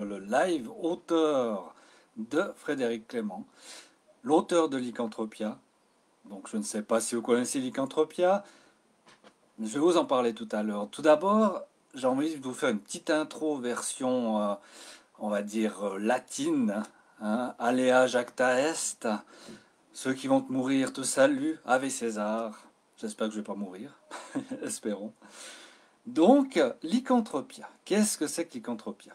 le live auteur de Frédéric Clément, l'auteur de Lycanthropia. Donc je ne sais pas si vous connaissez Lycanthropia, je vais vous en parler tout à l'heure. Tout d'abord, j'ai envie de vous faire une petite intro version, on va dire, latine. Hein. Alea jacta est. Ceux qui vont mourir te saluent, Ave César. J'espère que je ne vais pas mourir, espérons. Donc, Lycanthropia. Qu'est-ce que c'est que Lycanthropia?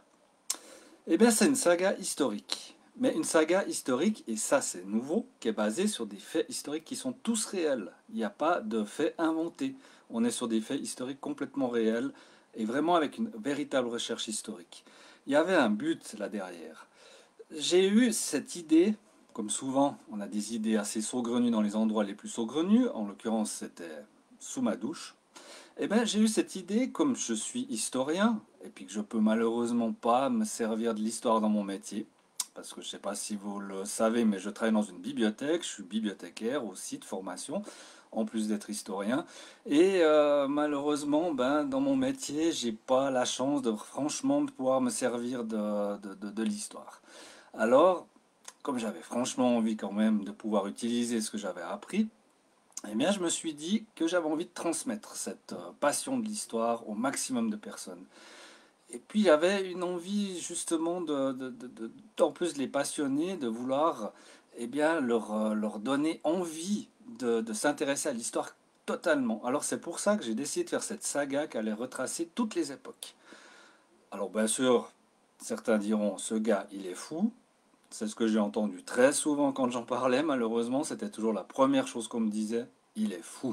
Eh bien, c'est une saga historique. Mais une saga historique, et ça c'est nouveau, qui est basée sur des faits historiques qui sont tous réels. Il n'y a pas de faits inventés. On est sur des faits historiques complètement réels et vraiment avec une véritable recherche historique. Il y avait un but là derrière. J'ai eu cette idée, comme souvent on a des idées assez saugrenues dans les endroits les plus saugrenus, en l'occurrence c'était sous ma douche. Eh bien, j'ai eu cette idée, comme je suis historien, et puis que je peux malheureusement pas me servir de l'histoire dans mon métier, parce que je ne sais pas si vous le savez, mais je travaille dans une bibliothèque, je suis bibliothécaire aussi de formation, en plus d'être historien, et malheureusement, ben, dans mon métier, j'ai pas la chance de franchement pouvoir me servir de l'histoire. Alors, comme j'avais franchement envie quand même de pouvoir utiliser ce que j'avais appris, eh bien, je me suis dit que j'avais envie de transmettre cette passion de l'histoire au maximum de personnes. Et puis, j'avais une envie justement en plus de les passionner, de vouloir bien, leur donner envie de s'intéresser à l'histoire totalement. Alors, c'est pour ça que j'ai décidé de faire cette saga qui allait retracer toutes les époques. Alors, bien sûr, certains diront, ce gars, il est fou. C'est ce que j'ai entendu très souvent quand j'en parlais, malheureusement, c'était toujours la première chose qu'on me disait, il est fou.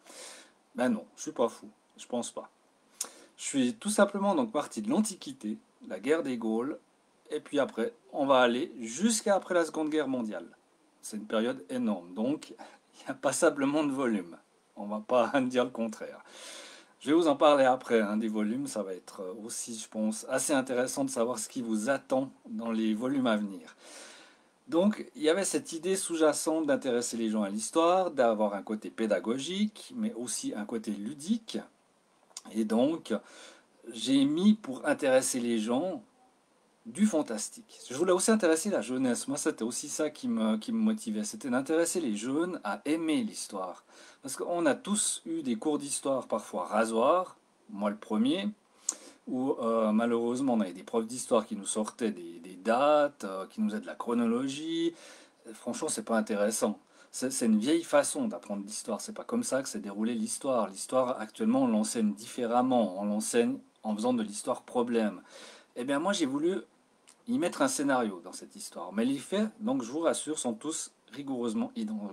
Ben non, je suis pas fou, je pense pas. Je suis tout simplement donc parti de l'Antiquité, la guerre des Gaules, et puis après, on va aller jusqu'à après la Seconde Guerre mondiale. C'est une période énorme, donc il y a passablement de volume. On va pas dire le contraire. Je vais vous en parler après, hein, des volumes, ça va être aussi, je pense, assez intéressant de savoir ce qui vous attend dans les volumes à venir. Donc, il y avait cette idée sous-jacente d'intéresser les gens à l'histoire, d'avoir un côté pédagogique, mais aussi un côté ludique. Et donc, j'ai mis pour intéresser les gens du fantastique. Je voulais aussi intéresser la jeunesse. Moi, c'était aussi ça qui me motivait. C'était d'intéresser les jeunes à aimer l'histoire. Parce qu'on a tous eu des cours d'histoire parfois rasoirs, moi le premier, où malheureusement on avait des profs d'histoire qui nous sortaient des dates, qui nous faisaient de la chronologie. Franchement, c'est pas intéressant. C'est une vieille façon d'apprendre l'histoire. C'est pas comme ça que s'est déroulée l'histoire. L'histoire, actuellement, on l'enseigne différemment. On l'enseigne en faisant de l'histoire problème. Eh bien, moi, j'ai voulu y mettre un scénario dans cette histoire. Mais les faits, donc, je vous rassure, sont tous rigoureusement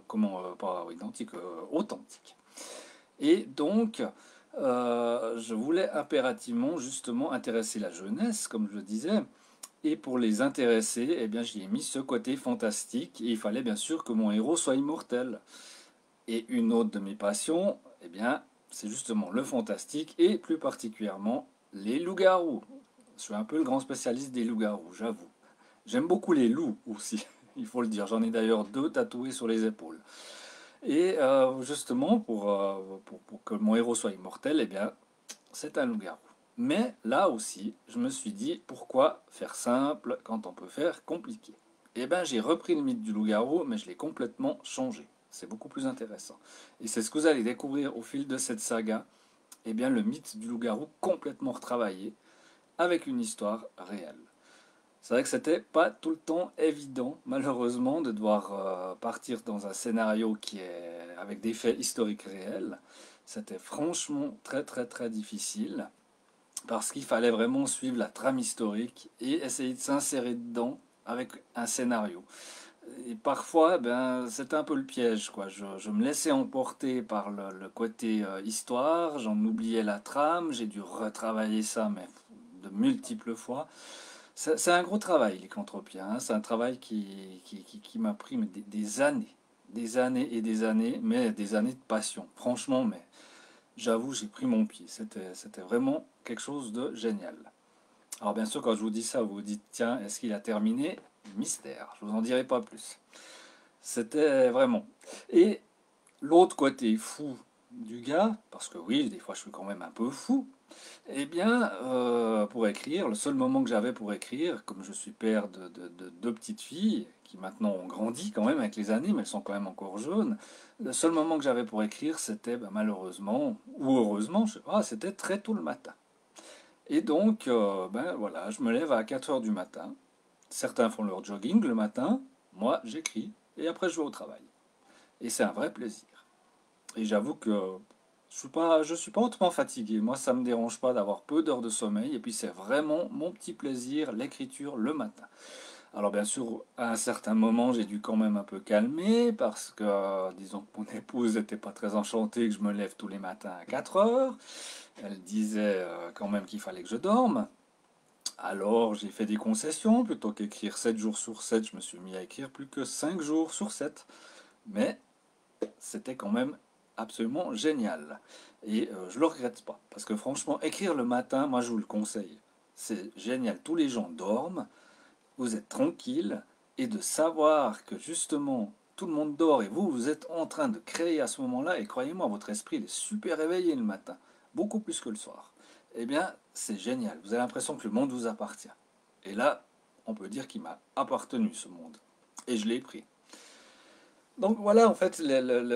pas identiques, authentiques. Et donc, je voulais impérativement, justement, intéresser la jeunesse, comme je le disais. Et pour les intéresser, eh bien, j'y ai mis ce côté fantastique. Et il fallait bien sûr que mon héros soit immortel. Et une autre de mes passions, eh bien, c'est justement le fantastique et plus particulièrement les loups-garous. Je suis un peu le grand spécialiste des loups-garous, j'avoue. J'aime beaucoup les loups aussi, il faut le dire. J'en ai d'ailleurs deux tatoués sur les épaules. Et justement, pour que mon héros soit immortel, eh bien, c'est un loup-garou. Mais là aussi, je me suis dit, pourquoi faire simple quand on peut faire compliqué? Eh bien, j'ai repris le mythe du loup-garou, mais je l'ai complètement changé. C'est beaucoup plus intéressant. Et c'est ce que vous allez découvrir au fil de cette saga. Eh bien, le mythe du loup-garou complètement retravaillé, avec une histoire réelle. C'est vrai que c'était pas tout le temps évident, malheureusement, de devoir partir dans un scénario qui est avec des faits historiques réels. C'était franchement très très très difficile parce qu'il fallait vraiment suivre la trame historique et essayer de s'insérer dedans avec un scénario. Et parfois, ben, c'était un peu le piège, quoi. Je me laissais emporter par le côté histoire, j'en oubliais la trame, j'ai dû retravailler ça, mais de multiples fois. C'est un gros travail, Lycanthropia, hein. C'est un travail qui m'a pris des années et des années, mais des années de passion. Franchement, mais j'avoue, j'ai pris mon pied. C'était vraiment quelque chose de génial. Alors bien sûr, quand je vous dis ça, vous vous dites, tiens, est-ce qu'il a terminé? Mystère, je vous en dirai pas plus. C'était vraiment. Et l'autre côté fou du gars, parce que oui, des fois je suis quand même un peu fou, Eh bien, pour écrire, le seul moment que j'avais pour écrire, comme je suis père de deux petites filles, qui maintenant ont grandi quand même avec les années, mais elles sont quand même encore jeunes, le seul moment que j'avais pour écrire, c'était ben, malheureusement, ou heureusement, je sais pas, c'était très tôt le matin. Et donc, ben voilà, je me lève à 4 heures du matin. Certains font leur jogging le matin, moi j'écris, et après je vais au travail. Et c'est un vrai plaisir. Et j'avoue que je suis pas autrement fatigué. Moi, ça me dérange pas d'avoir peu d'heures de sommeil. Et puis, c'est vraiment mon petit plaisir, l'écriture le matin. Alors, bien sûr, à un certain moment, j'ai dû quand même un peu calmer parce que, disons que mon épouse n'était pas très enchantée que je me lève tous les matins à 4 heures. Elle disait quand même qu'il fallait que je dorme. Alors, j'ai fait des concessions. Plutôt qu'écrire 7 jours sur 7, je me suis mis à écrire plus que 5 jours sur 7. Mais c'était quand même absolument génial. Et je le regrette pas. Parce que franchement, écrire le matin, moi je vous le conseille. C'est génial. Tous les gens dorment, vous êtes tranquille, et de savoir que justement tout le monde dort et vous, vous êtes en train de créer à ce moment-là, et croyez-moi, votre esprit il est super éveillé le matin, beaucoup plus que le soir. Eh bien, c'est génial. Vous avez l'impression que le monde vous appartient. Et là, on peut dire qu'il m'a appartenu ce monde. Et je l'ai pris. Donc voilà en fait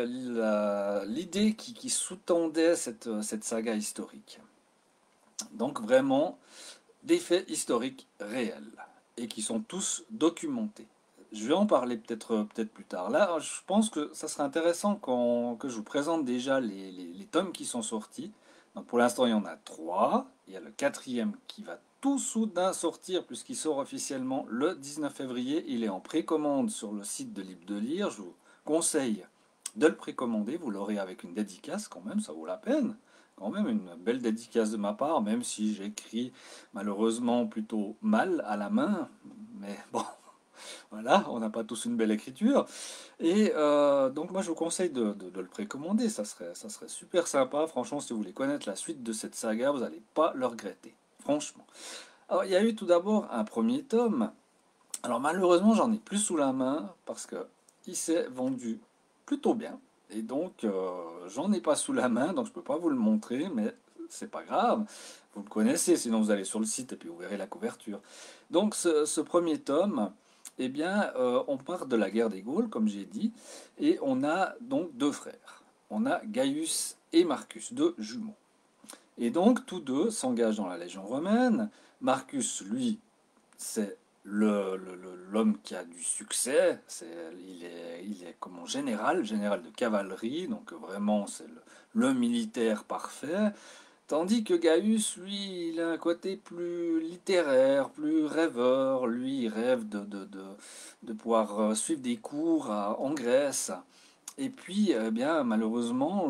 l'idée qui sous-tendait cette saga historique. Donc vraiment des faits historiques réels et qui sont tous documentés. Je vais en parler peut-être plus tard. Là, je pense que ça serait intéressant que je vous présente déjà les tomes qui sont sortis. Donc pour l'instant, il y en a trois. Il y a le quatrième qui va tout soudain sortir puisqu'il sort officiellement le 19 février. Il est en précommande sur le site de Libre de Lire. Je vous conseille de le précommander. Vous l'aurez avec une dédicace quand même, ça vaut la peine. Quand même une belle dédicace de ma part, même si j'écris malheureusement plutôt mal à la main. Mais bon, voilà, on n'a pas tous une belle écriture. Et donc moi je vous conseille de le précommander, ça serait super sympa. Franchement, si vous voulez connaître la suite de cette saga, vous n'allez pas le regretter. Franchement. Alors il y a eu tout d'abord un premier tome. Alors malheureusement, j'en ai plus sous la main parce que il s'est vendu plutôt bien. Et donc, j'en ai pas sous la main, donc je peux pas vous le montrer, mais c'est pas grave. Vous le connaissez, sinon vous allez sur le site et puis vous verrez la couverture. Donc, ce premier tome, eh bien, on part de la guerre des Gaules, comme j'ai dit, et on a donc deux frères. On a Gaius et Marcus, deux jumeaux. Et donc, tous deux s'engagent dans la Légion romaine. Marcus, lui, c'est l'homme qui a du succès. Il est comme général de cavalerie, donc vraiment c'est le militaire parfait. Tandis que Gaius, lui, il a un côté plus littéraire, plus rêveur. Lui, il rêve de pouvoir suivre des cours en Grèce. Et puis, eh bien, malheureusement,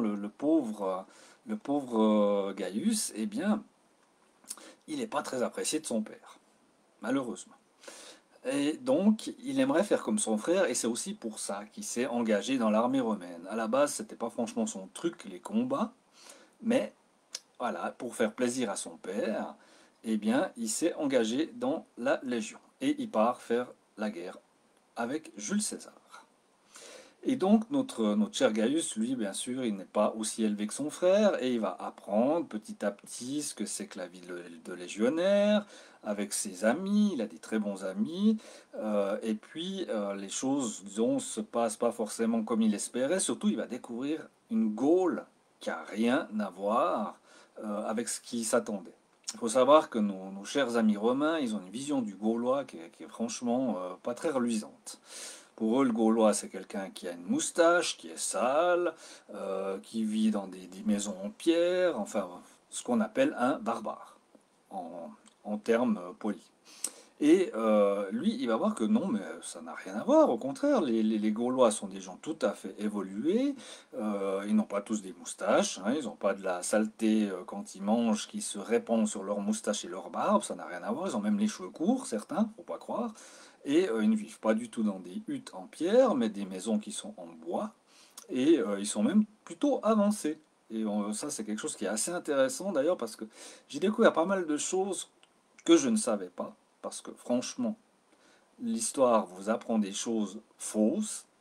le pauvre Gaius, eh bien, il n'est pas très apprécié de son père, malheureusement. Et donc, il aimerait faire comme son frère, et c'est aussi pour ça qu'il s'est engagé dans l'armée romaine. À la base, c'était pas franchement son truc, les combats, mais voilà, pour faire plaisir à son père, eh bien, il s'est engagé dans la Légion. Et il part faire la guerre avec Jules César. Et donc, notre cher Gaius, lui, bien sûr, il n'est pas aussi élevé que son frère, et il va apprendre petit à petit ce que c'est que la vie de légionnaire, avec ses amis, il a des très bons amis, et puis les choses, disons, se passent pas forcément comme il espérait, surtout il va découvrir une Gaule qui a rien à voir avec ce qui s'attendait. Il faut savoir que nos chers amis romains, ils ont une vision du Gaulois qui est franchement pas très reluisante. Pour eux, le Gaulois, c'est quelqu'un qui a une moustache, qui est sale, qui vit dans des maisons en pierre, enfin, ce qu'on appelle un barbare, en, en termes polis. Et lui, il va voir que non, mais ça n'a rien à voir. Au contraire, les Gaulois sont des gens tout à fait évolués. Ils n'ont pas tous des moustaches, hein, ils n'ont pas de la saleté quand ils mangent qui se répand sur leurs moustaches et leurs barbes. Ça n'a rien à voir. Ils ont même les cheveux courts, certains, faut pas croire. Et ils ne vivent pas du tout dans des huttes en pierre, mais des maisons qui sont en bois. Et ils sont même plutôt avancés. Et ça, c'est quelque chose qui est assez intéressant d'ailleurs parce que j'ai découvert pas mal de choses que je ne savais pas. Parce que franchement, l'histoire vous apprend des choses fausses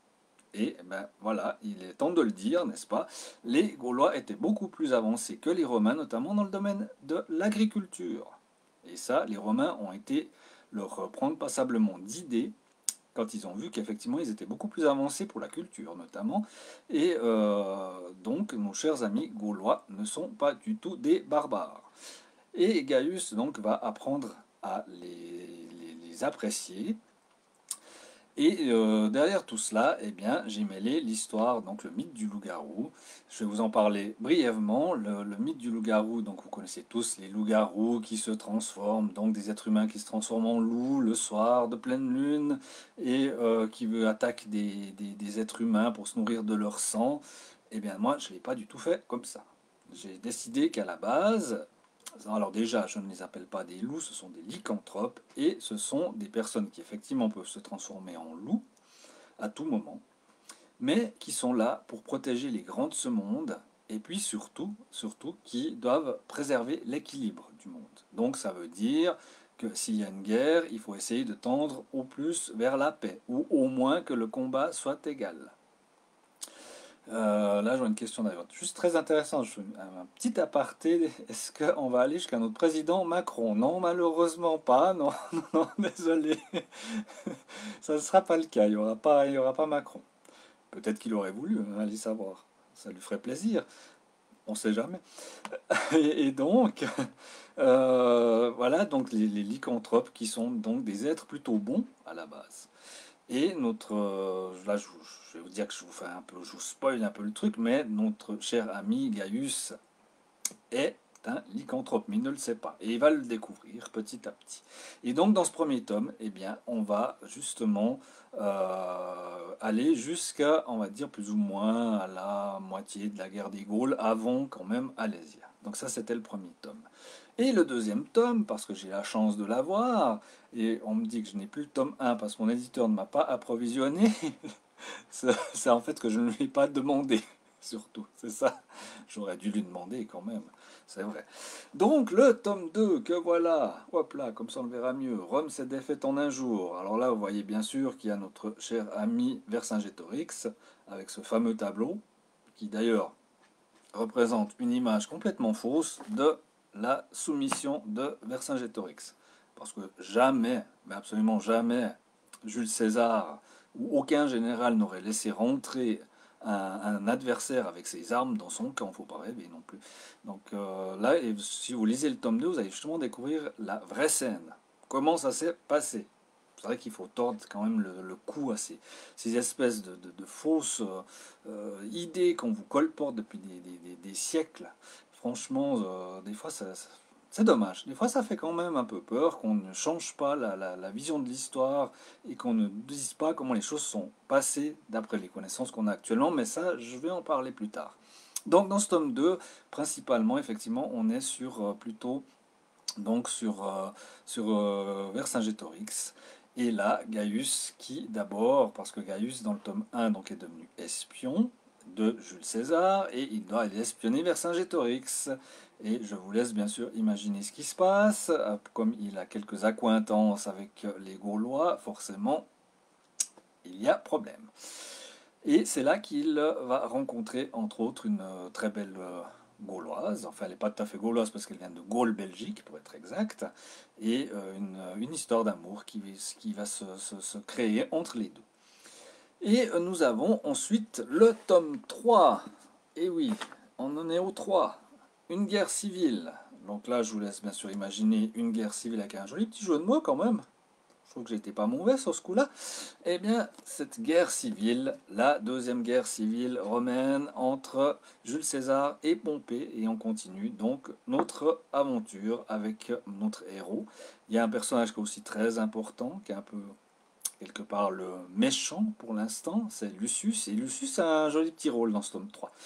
Et ben voilà, il est temps de le dire, n'est-ce pas? Les Gaulois étaient beaucoup plus avancés que les Romains, notamment dans le domaine de l'agriculture. Et ça, les Romains ont été leur prendre passablement d'idées quand ils ont vu qu'effectivement ils étaient beaucoup plus avancés pour la culture notamment. Et donc nos chers amis gaulois ne sont pas du tout des barbares. Et Gaius donc va apprendre à les apprécier. Et derrière tout cela, eh bien, j'ai mêlé l'histoire, donc le mythe du loup-garou. Je vais vous en parler brièvement. Le mythe du loup-garou, donc vous connaissez tous les loups-garous qui se transforment, donc des êtres humains qui se transforment en loups le soir de pleine lune et qui attaquent des êtres humains pour se nourrir de leur sang. Eh bien, moi, je ne l'ai pas du tout fait comme ça. J'ai décidé qu'à la base, alors déjà, je ne les appelle pas des loups, ce sont des lycanthropes, et ce sont des personnes qui effectivement peuvent se transformer en loups à tout moment, mais qui sont là pour protéger les grands de ce monde, et puis surtout, qui doivent préserver l'équilibre du monde. Donc ça veut dire que s'il y a une guerre, il faut essayer de tendre au plus vers la paix, ou au moins que le combat soit égal. Là, je vois une question d'ailleurs. Juste très intéressant, un petit aparté. Est-ce qu'on va aller jusqu'à notre président Macron? Non, malheureusement pas. Non, non, désolé. Ça ne sera pas le cas. Il y aura pas Macron. Peut-être qu'il aurait voulu, hein, allez savoir. Ça lui ferait plaisir. On ne sait jamais. Et donc, voilà, donc les lycanthropes qui sont donc des êtres plutôt bons à la base. Et là, je vais vous dire que je vous fais un peu, je vous spoil un peu le truc, mais notre cher ami Gaius est un lycanthrope, mais il ne le sait pas. Et il va le découvrir petit à petit. Et donc, dans ce premier tome, eh bien, on va justement aller jusqu'à, on va dire, plus ou moins à la moitié de la guerre des Gaules, avant quand même Alésia. Donc ça, c'était le premier tome. Et le deuxième tome, parce que j'ai la chance de l'avoir, et on me dit que je n'ai plus le tome 1 parce que mon éditeur ne m'a pas approvisionné, c'est en fait que je ne lui ai pas demandé, surtout, c'est ça. J'aurais dû lui demander quand même, c'est vrai. Donc le tome 2, que voilà, hop là, comme ça on le verra mieux, Rome s'est défaite en un jour. Alors là, vous voyez bien sûr qu'il y a notre cher ami Vercingétorix, avec ce fameux tableau, qui d'ailleurs représente une image complètement fausse de la soumission de Vercingétorix. Parce que jamais, mais absolument jamais, Jules César ou aucun général n'aurait laissé rentrer un adversaire avec ses armes dans son camp, faut pas rêver non plus. Donc là, et si vous lisez le tome 2, vous allez justement découvrir la vraie scène. Comment ça s'est passé. C'est vrai qu'il faut tordre quand même le cou à ces espèces de fausses idées qu'on vous colporte depuis des siècles. Franchement, des fois, c'est dommage. Des fois, ça fait quand même un peu peur qu'on ne change pas la vision de l'histoire et qu'on ne dise pas comment les choses sont passées d'après les connaissances qu'on a actuellement. Mais ça, je vais en parler plus tard. Donc, dans ce tome 2, principalement, effectivement, on est sur plutôt donc sur Vercingétorix. Et là, Gaius qui d'abord, parce que Gaius dans le tome 1 donc, est devenu espion de Jules César et il doit aller espionner Vercingétorix. Et je vous laisse bien sûr imaginer ce qui se passe. Comme il a quelques accointances avec les Gaulois, forcément, il y a problème. Et c'est là qu'il va rencontrer entre autres une très belle gauloise, enfin elle n'est pas tout à fait gauloise parce qu'elle vient de Gaule, Belgique pour être exact, et une histoire d'amour qui va se créer entre les deux. Et nous avons ensuite le tome 3. Et oui, on en est au 3. Une guerre civile. Donc là, je vous laisse bien sûr imaginer une guerre civile avec un joli petit jeu de mots quand même. Je trouve que j'étais pas mauvais sur ce coup-là. Eh bien, cette guerre civile, la deuxième guerre civile romaine entre Jules César et Pompée, et on continue donc notre aventure avec notre héros. Il y a un personnage qui est aussi très important, qui est un peu quelque part le méchant pour l'instant, c'est Lucius, et Lucius a un joli petit rôle dans ce tome 3.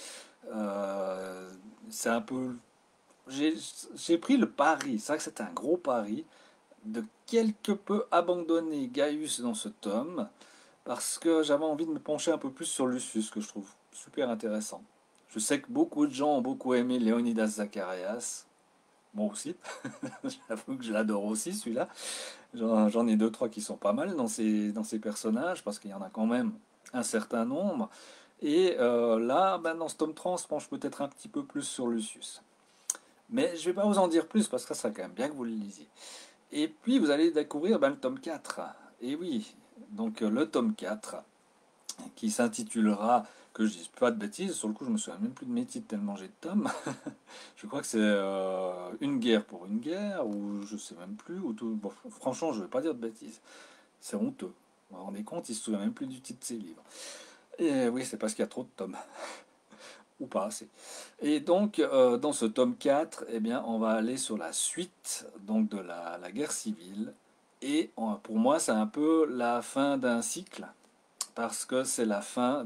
C'est un peu... J'ai pris le pari, c'est vrai que c'était un gros pari, de quelque peu abandonner Gaius dans ce tome, parce que j'avais envie de me pencher un peu plus sur Lucius, que je trouve super intéressant. Je sais que beaucoup de gens ont beaucoup aimé Léonidas Zacharias, moi aussi, j'avoue que je l'adore aussi celui-là. J'en ai deux, trois qui sont pas mal dans ces personnages, parce qu'il y en a quand même un certain nombre. Et là, ben, dans ce tome 3, on se penche peut-être un petit peu plus sur Lucius. Mais je ne vais pas vous en dire plus parce que ça serait quand même bien que vous le lisiez. Et puis vous allez découvrir ben, le tome 4. Et oui, donc le tome 4 qui s'intitulera, que je dise pas de bêtises, sur le coup je me souviens même plus de mes titres tellement j'ai de tomes. Je crois que c'est Une guerre pour une guerre, ou je sais même plus, ou tout. Bon, franchement, je ne vais pas dire de bêtises. C'est honteux. Vous vous rendez compte, il se souvient même plus du titre de ses livres. Et oui, c'est parce qu'il y a trop de tomes, ou pas assez. Et donc, dans ce tome 4, eh bien, on va aller sur la suite donc, de la guerre civile. Et pour moi, c'est un peu la fin d'un cycle, parce que c'est la fin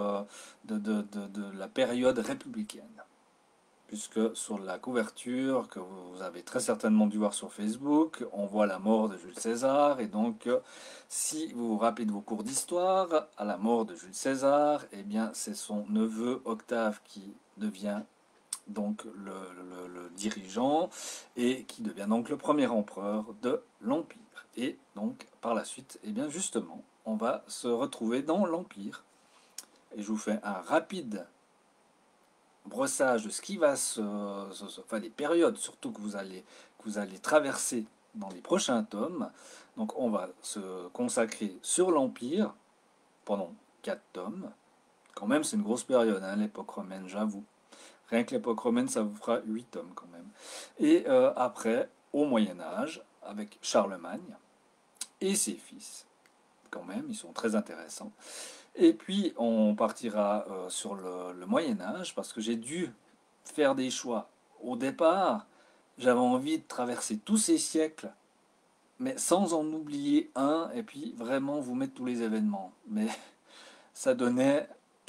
de la période républicaine. Puisque sur la couverture que vous avez très certainement dû voir sur Facebook, on voit la mort de Jules César, et donc si vous vous rappelez de vos cours d'histoire, à la mort de Jules César, eh bien c'est son neveu Octave qui devient donc le dirigeant et qui devient donc le premier empereur de l'Empire. Et donc par la suite, eh bien justement, on va se retrouver dans l'Empire. Et je vous fais un rapide brossage de ce qui va enfin les périodes surtout que vous allez traverser dans les prochains tomes. Donc on va se consacrer sur l'Empire pendant 4 tomes. Quand même c'est une grosse période, hein, l'époque romaine, j'avoue. Rien que l'époque romaine, ça vous fera 8 tomes quand même. Et après, au Moyen Âge, avec Charlemagne et ses fils, quand même, ils sont très intéressants. Et puis on partira sur le Moyen Âge, parce que j'ai dû faire des choix. Au départ, j'avais envie de traverser tous ces siècles, mais sans en oublier un, et puis vraiment vous mettre tous les événements. Mais ça donnait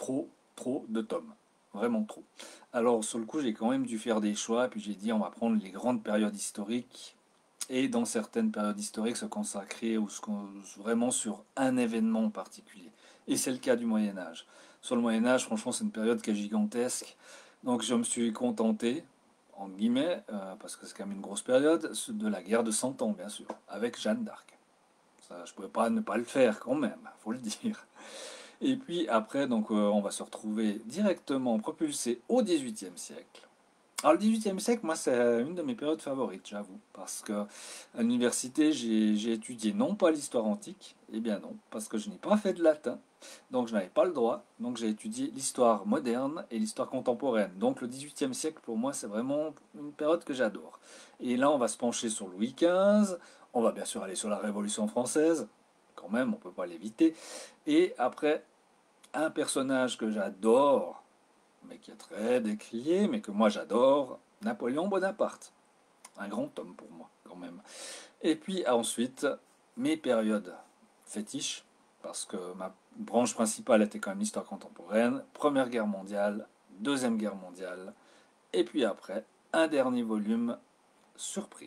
trop de tomes. Vraiment trop. Alors sur le coup, j'ai quand même dû faire des choix, puis j'ai dit on va prendre les grandes périodes historiques, et dans certaines périodes historiques se consacrer vraiment sur un événement en particulier. Et c'est le cas du Moyen Âge. Sur le Moyen Âge, franchement, c'est une période qui est gigantesque. Donc je me suis contenté, en guillemets, parce que c'est quand même une grosse période, de la guerre de 100 ans, bien sûr, avec Jeanne d'Arc. Ça, je ne pouvais pas ne pas le faire quand même, faut le dire. Et puis après, donc, on va se retrouver directement propulsé au XVIIIe siècle. Alors le XVIIIe siècle, moi, c'est une de mes périodes favorites, j'avoue, parce que à l'université, j'ai étudié non pas l'histoire antique, eh bien non, parce que je n'ai pas fait de latin, donc je n'avais pas le droit, donc j'ai étudié l'histoire moderne et l'histoire contemporaine. Donc le XVIIIe siècle, pour moi, c'est vraiment une période que j'adore. Et là, on va se pencher sur Louis XV, on va bien sûr aller sur la Révolution française, quand même, on ne peut pas l'éviter, et après, un personnage que j'adore, mais qui est très décrié, mais que moi j'adore, Napoléon Bonaparte. Un grand homme pour moi, quand même. Et puis ensuite, mes périodes fétiches, parce que ma branche principale était quand même l'histoire contemporaine, Première Guerre mondiale, Deuxième Guerre mondiale, et puis après, un dernier volume, surprise.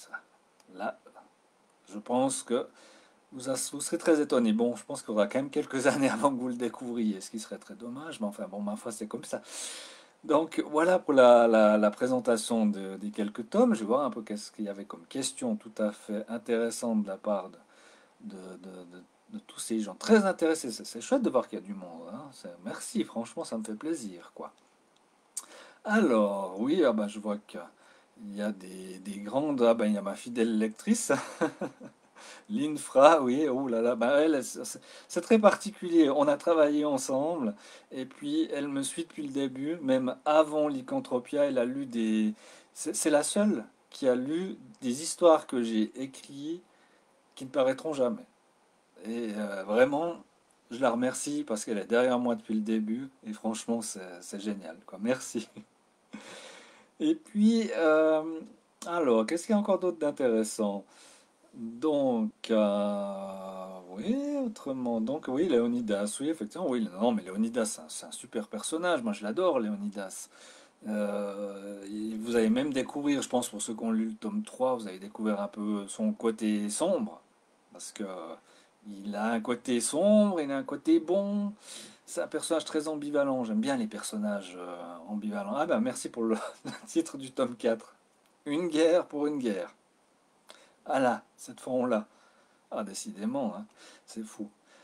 Là, je pense que vous serez très étonné. Bon, je pense qu'il faudra quand même quelques années avant que vous le découvriez, ce qui serait très dommage, mais enfin bon, ma foi, c'est comme ça. Donc voilà pour la présentation des quelques tomes. Je vais voir un peu qu'est-ce qu'il y avait comme question tout à fait intéressante de la part de tous ces gens très intéressés. C'est chouette de voir qu'il y a du monde, hein. Merci, franchement, ça me fait plaisir, quoi. Alors, oui, ah bah, je vois qu'il y a des grandes... Ah ben, il y a ma fidèle lectrice. L'Infra, oui, oh là là, bah elle, c'est très particulier. On a travaillé ensemble, et puis elle me suit depuis le début, même avant Lycanthropia. Elle a lu des. C'est la seule qui a lu des histoires que j'ai écrites qui ne paraîtront jamais. Et vraiment, je la remercie parce qu'elle est derrière moi depuis le début, et franchement, c'est génial, quoi. Merci. Et puis, alors, qu'est-ce qu'il y a encore d'autre d'intéressant? Donc, oui, autrement. Donc, oui, Léonidas, oui, effectivement, oui. Non, mais Léonidas, c'est un super personnage. Moi, je l'adore, Léonidas. Vous allez même découvrir, je pense, pour ceux qui ont lu le tome 3, vous allez découvrir un peu son côté sombre. Parce que il a un côté sombre, il a un côté bon. C'est un personnage très ambivalent. J'aime bien les personnages ambivalents. Ah ben, merci pour le le titre du tome 4. Une guerre pour une guerre. Ah là, cette fois on l'a. Ah, décidément, hein, c'est fou.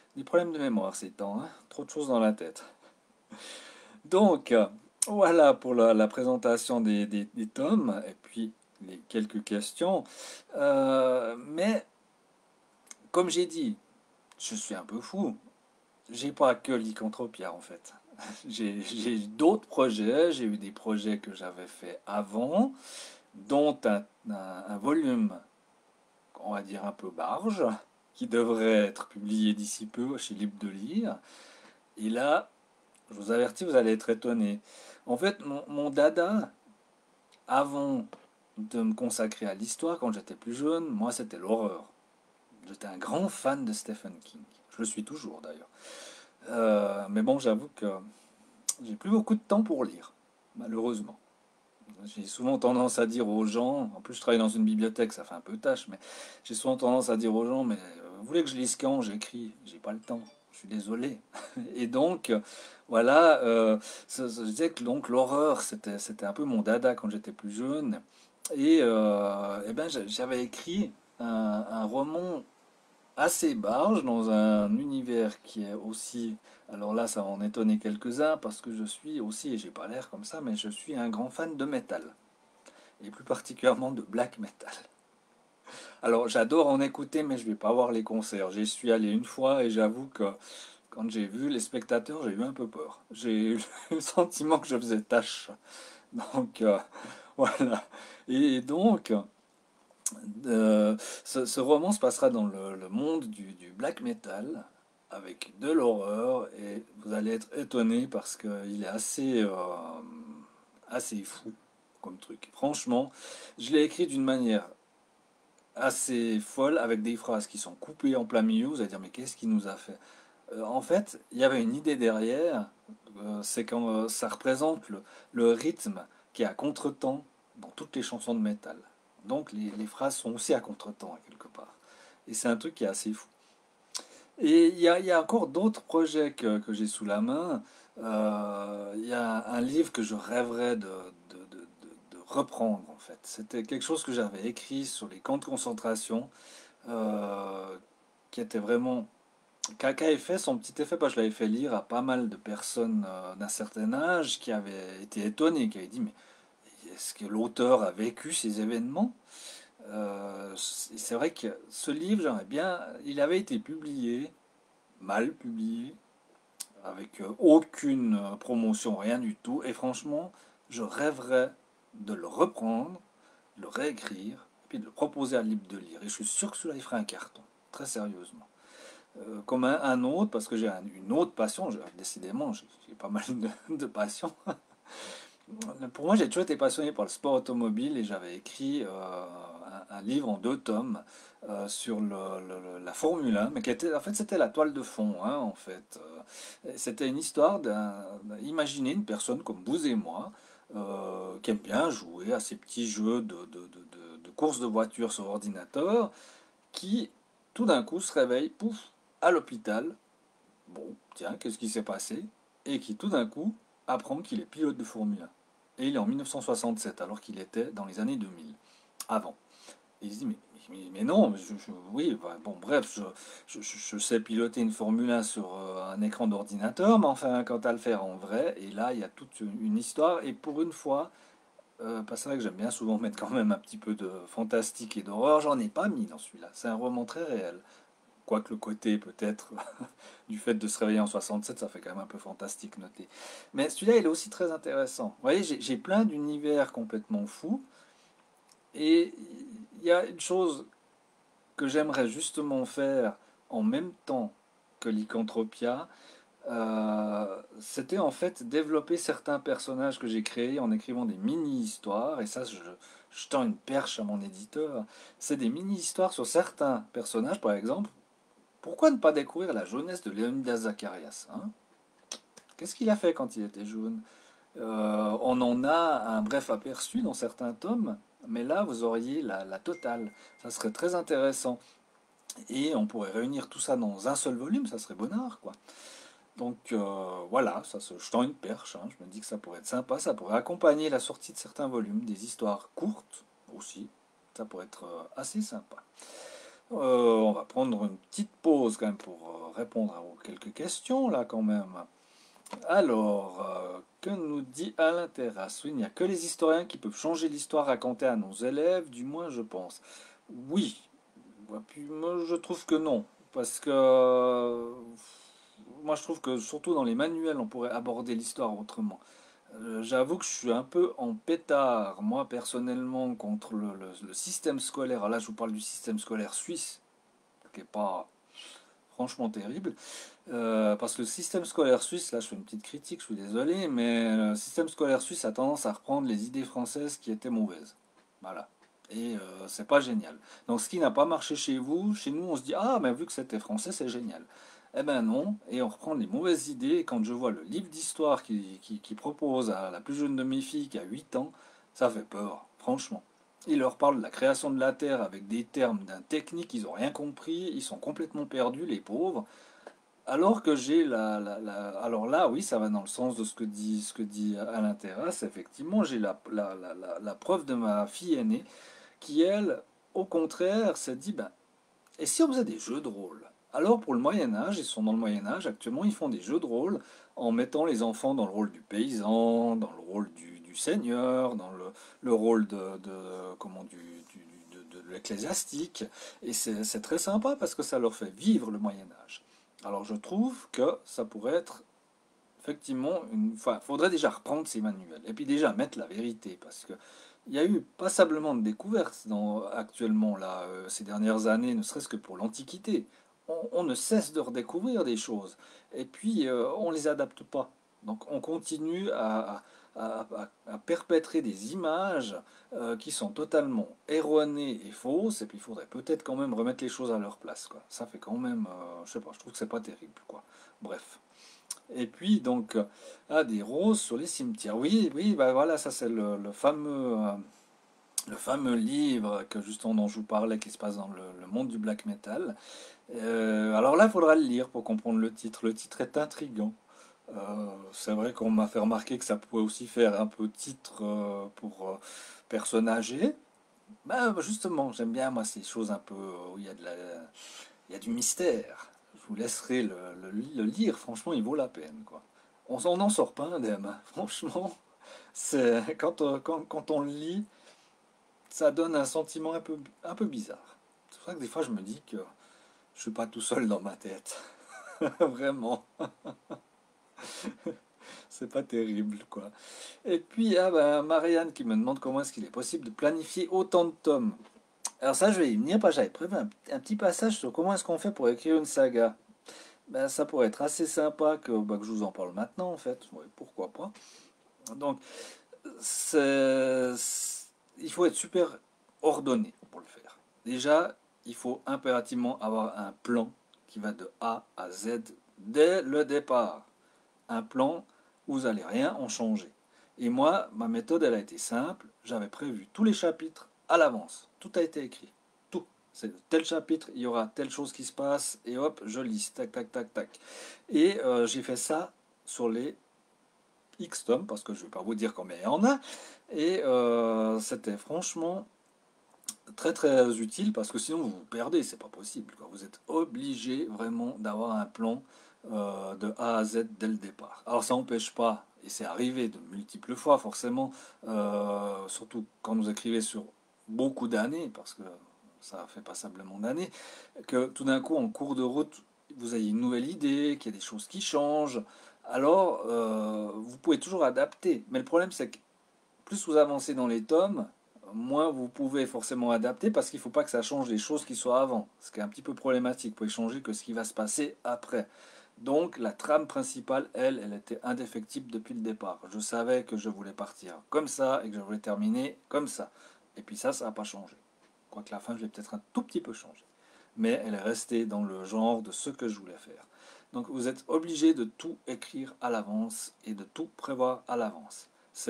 Des problèmes de mémoire ces temps, hein. Trop de choses dans la tête. Donc, voilà pour la présentation des tomes et puis les quelques questions. Mais, comme j'ai dit, je suis un peu fou. J'ai pas que Lycanthropia en fait. J'ai d'autres projets, j'ai eu des projets que j'avais fait avant, dont un volume, on va dire un peu barge, qui devrait être publié d'ici peu chez Libre de Lire. Et là, je vous avertis, vous allez être étonnés. En fait, mon dada, avant de me consacrer à l'histoire, quand j'étais plus jeune, moi c'était l'horreur. J'étais un grand fan de Stephen King. Je le suis toujours d'ailleurs. Mais bon, j'avoue que j'ai plus beaucoup de temps pour lire, malheureusement. J'ai souvent tendance à dire aux gens, en plus je travaille dans une bibliothèque, ça fait un peu tâche, mais j'ai souvent tendance à dire aux gens, mais vous voulez que je lise quand j'écris? J'ai pas le temps, je suis désolé. Et donc, voilà, je disais que donc l'horreur, c'était un peu mon dada quand j'étais plus jeune. Et ben, j'avais écrit un roman assez barge dans un univers qui est aussi, alors là ça va en étonner quelques-uns parce que je suis aussi, et j'ai pas l'air comme ça, mais je suis un grand fan de métal, et plus particulièrement de black metal. Alors j'adore en écouter, mais je vais pas voir les concerts. J'y suis allé une fois et j'avoue que quand j'ai vu les spectateurs, j'ai eu un peu peur. J'ai eu le sentiment que je faisais tâche. Donc voilà. Et donc, ce roman se passera dans le monde du black metal avec de l'horreur et vous allez être étonné parce qu'il est assez fou comme truc. Franchement, je l'ai écrit d'une manière assez folle avec des phrases qui sont coupées en plein milieu. Vous allez dire mais qu'est-ce qu'il nous a fait? En fait, il y avait une idée derrière, c'est quand ça représente le rythme qui est à contre-temps dans toutes les chansons de métal. Donc les phrases sont aussi à contre-temps, à quelque part. Et c'est un truc qui est assez fou. Et il y a encore d'autres projets que j'ai sous la main. Il y a un livre que je rêverais de reprendre, en fait. C'était quelque chose que j'avais écrit sur les camps de concentration, euh, qui était vraiment qui avait fait son petit effet, parce que je l'avais fait lire à pas mal de personnes d'un certain âge qui avaient été étonnées, qui avaient dit, mais est-ce que l'auteur a vécu ces événements? C'est vrai que ce livre, j'aimerais bien, il avait été publié, mal publié, avec aucune promotion, rien du tout, et franchement, je rêverais de le reprendre, de le réécrire, et puis de le proposer à Libre de Lire, et je suis sûr que celui-là, il ferait un carton, très sérieusement. Comme un autre, parce que j'ai une autre passion, décidément, j'ai pas mal de passions. Pour moi, j'ai toujours été passionné par le sport automobile et j'avais écrit un livre en 2 tomes sur la Formule 1, mais qui était, en fait, c'était la toile de fond, hein, en fait. C'était une histoire imaginez une personne comme vous et moi, qui aime bien jouer à ces petits jeux de course de voiture sur ordinateur, qui tout d'un coup se réveille, pouf, à l'hôpital. Bon, tiens, qu'est-ce qui s'est passé? Et qui tout d'un coup apprend qu'il est pilote de Formule 1. Et il est en 1967, alors qu'il était dans les années 2000, avant. Et il se dit, mais non, oui, bah, bon, bref, je sais piloter une Formule 1 sur un écran d'ordinateur, mais enfin, quand à le faire en vrai, et là, il y a toute une histoire, et pour une fois, parce que c'est vrai que j'aime bien souvent mettre quand même un petit peu de fantastique et d'horreur, j'en ai pas mis dans celui-là. C'est un roman très réel. Quoique le côté peut-être du fait de se réveiller en 67, ça fait quand même un peu fantastique noté. Mais celui-là, il est aussi très intéressant. Vous voyez, j'ai plein d'univers complètement fous. Et il y a une chose que j'aimerais justement faire en même temps que Lycanthropia, c'était en fait développer certains personnages que j'ai créés en écrivant des mini-histoires. Et ça, je tends une perche à mon éditeur. C'est des mini-histoires sur certains personnages, par exemple. Pourquoi ne pas découvrir la jeunesse de Leonidas Zacharias, hein? Qu'est-ce qu'il a fait quand il était jeune? On en a un bref aperçu dans certains tomes, mais là, vous auriez la totale. Ça serait très intéressant. Et on pourrait réunir tout ça dans un seul volume, ça serait bonnard, quoi. Donc voilà, je tends une perche, hein. Je me dis que ça pourrait être sympa, ça pourrait accompagner la sortie de certains volumes, des histoires courtes aussi. Ça pourrait être assez sympa. On va prendre une petite pause quand même pour répondre à quelques questions là quand même. Alors, que nous dit Alain Terrasse? Oui, il n'y a que les historiens qui peuvent changer l'histoire racontée à nos élèves, du moins je pense. Oui, ouais, puis moi je trouve que non, parce que moi je trouve que surtout dans les manuels on pourrait aborder l'histoire autrement. J'avoue que je suis un peu en pétard, moi personnellement, contre le système scolaire. Alors là je vous parle du système scolaire suisse, qui est pas franchement terrible. Parce que le système scolaire suisse, là je fais une petite critique, je suis désolé, mais le système scolaire suisse a tendance à reprendre les idées françaises qui étaient mauvaises. Voilà. Et c'est pas génial. Donc ce qui n'a pas marché chez vous, chez nous on se dit ah mais vu que c'était français c'est génial. Eh ben non, et on reprend les mauvaises idées. Et quand je vois le livre d'histoire qui propose à la plus jeune de mes filles qui a 8 ans, ça fait peur, franchement. Il leur parle de la création de la Terre avec des termes d'un technique, ils n'ont rien compris, ils sont complètement perdus, les pauvres. Alors que j'ai alors là, oui, ça va dans le sens de ce que dit Alain Terrasse. Effectivement, j'ai la preuve de ma fille aînée qui, elle, au contraire, s'est dit, ben, et si on faisait des jeux de rôle? Alors pour le Moyen Âge, ils sont dans le Moyen Âge, actuellement, ils font des jeux de rôle en mettant les enfants dans le rôle du paysan, dans le rôle du seigneur, dans le rôle comment, de l'ecclésiastique. Et c'est très sympa parce que ça leur fait vivre le Moyen Âge. Alors je trouve que ça pourrait être effectivement enfin, faudrait déjà reprendre ces manuels et puis déjà mettre la vérité parce que il y a eu passablement de découvertes actuellement là ces dernières années, ne serait-ce que pour l'Antiquité. On ne cesse de redécouvrir des choses et puis on les adapte pas. Donc on continue à perpétrer des images qui sont totalement erronées et fausses et puis il faudrait peut-être quand même remettre les choses à leur place quoi. Ça fait quand même, je sais pas, je trouve que c'est pas terrible quoi. Bref. Et puis donc, des roses sur les cimetières. Oui, oui, bah voilà, ça c'est le fameux livre que justement dont je vous parlais qui se passe dans le monde du black metal. Alors là, il faudra le lire pour comprendre le titre. Le titre est intriguant. C'est vrai qu'on m'a fait remarquer que ça pouvait aussi faire un peu titre pour personnes âgées. Ben, justement, j'aime bien moi ces choses un peu où il y a du mystère. Je vous laisserai le lire, franchement, il vaut la peine, quoi. On n'en sort pas indemne, hein. Franchement, quand on le lit, ça donne un sentiment un peu bizarre. C'est pour ça que des fois je me dis que je suis pas tout seul dans ma tête. Vraiment, c'est pas terrible, quoi. Et puis, ah ben, Marianne qui me demande comment est-ce qu'il est possible de planifier autant de tomes. Alors ça, je vais y venir, parce que j'avais prévu un petit passage sur comment est-ce qu'on fait pour écrire une saga. Ben, ça pourrait être assez sympa que je vous en parle maintenant, en fait. Ouais, pourquoi pas. Donc, il faut être super ordonné pour le faire. Déjà, il faut impérativement avoir un plan qui va de A à Z dès le départ. Un plan où vous n'allez rien en changer. Et moi, ma méthode, elle a été simple. J'avais prévu tous les chapitres à l'avance. Tout a été écrit. Tout. C'est tel chapitre, il y aura telle chose qui se passe, et hop, je lise. Tac, tac, tac, tac. Et j'ai fait ça sur les X tomes, parce que je ne vais pas vous dire combien il y en a. Et c'était franchement très très utile, parce que sinon vous vous perdez, c'est pas possible, quoi. Vous êtes obligé vraiment d'avoir un plan de A à Z dès le départ. Alors ça n'empêche pas, et c'est arrivé de multiples fois forcément, surtout quand vous écrivez sur beaucoup d'années, parce que ça fait passablement d'années, que tout d'un coup en cours de route, vous ayez une nouvelle idée, qu'il y a des choses qui changent, alors vous pouvez toujours adapter. Mais le problème c'est que plus vous avancez dans les tomes, moins vous pouvez forcément adapter parce qu'il ne faut pas que ça change les choses qui soient avant. Ce qui est un petit peu problématique. Vous pouvez changer que ce qui va se passer après. Donc la trame principale, elle était indéfectible depuis le départ. Je savais que je voulais partir comme ça et que je voulais terminer comme ça. Et puis ça n'a pas changé. Quoique la fin, je l'ai peut-être un tout petit peu changé. Mais elle est restée dans le genre de ce que je voulais faire. Donc vous êtes obligé de tout écrire à l'avance et de tout prévoir à l'avance.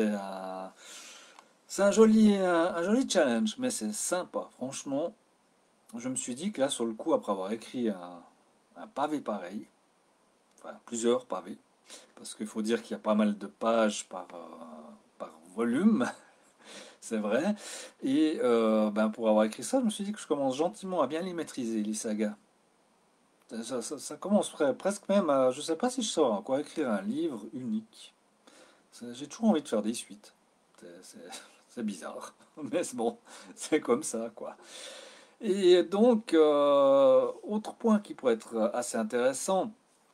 C'est un joli challenge, mais c'est sympa. Franchement, je me suis dit que là, sur le coup, après avoir écrit un pavé pareil, enfin plusieurs pavés, parce qu'il faut dire qu'il y a pas mal de pages par volume, c'est vrai. Et ben, pour avoir écrit ça, je me suis dit que je commence gentiment à bien les maîtriser, les sagas. Ça commence presque même à... Je sais pas si je saurais encore écrire un livre unique. J'ai toujours envie de faire des suites. C'est bizarre, mais c'est bon, c'est comme ça, quoi. Et donc, autre point qui pourrait être assez intéressant,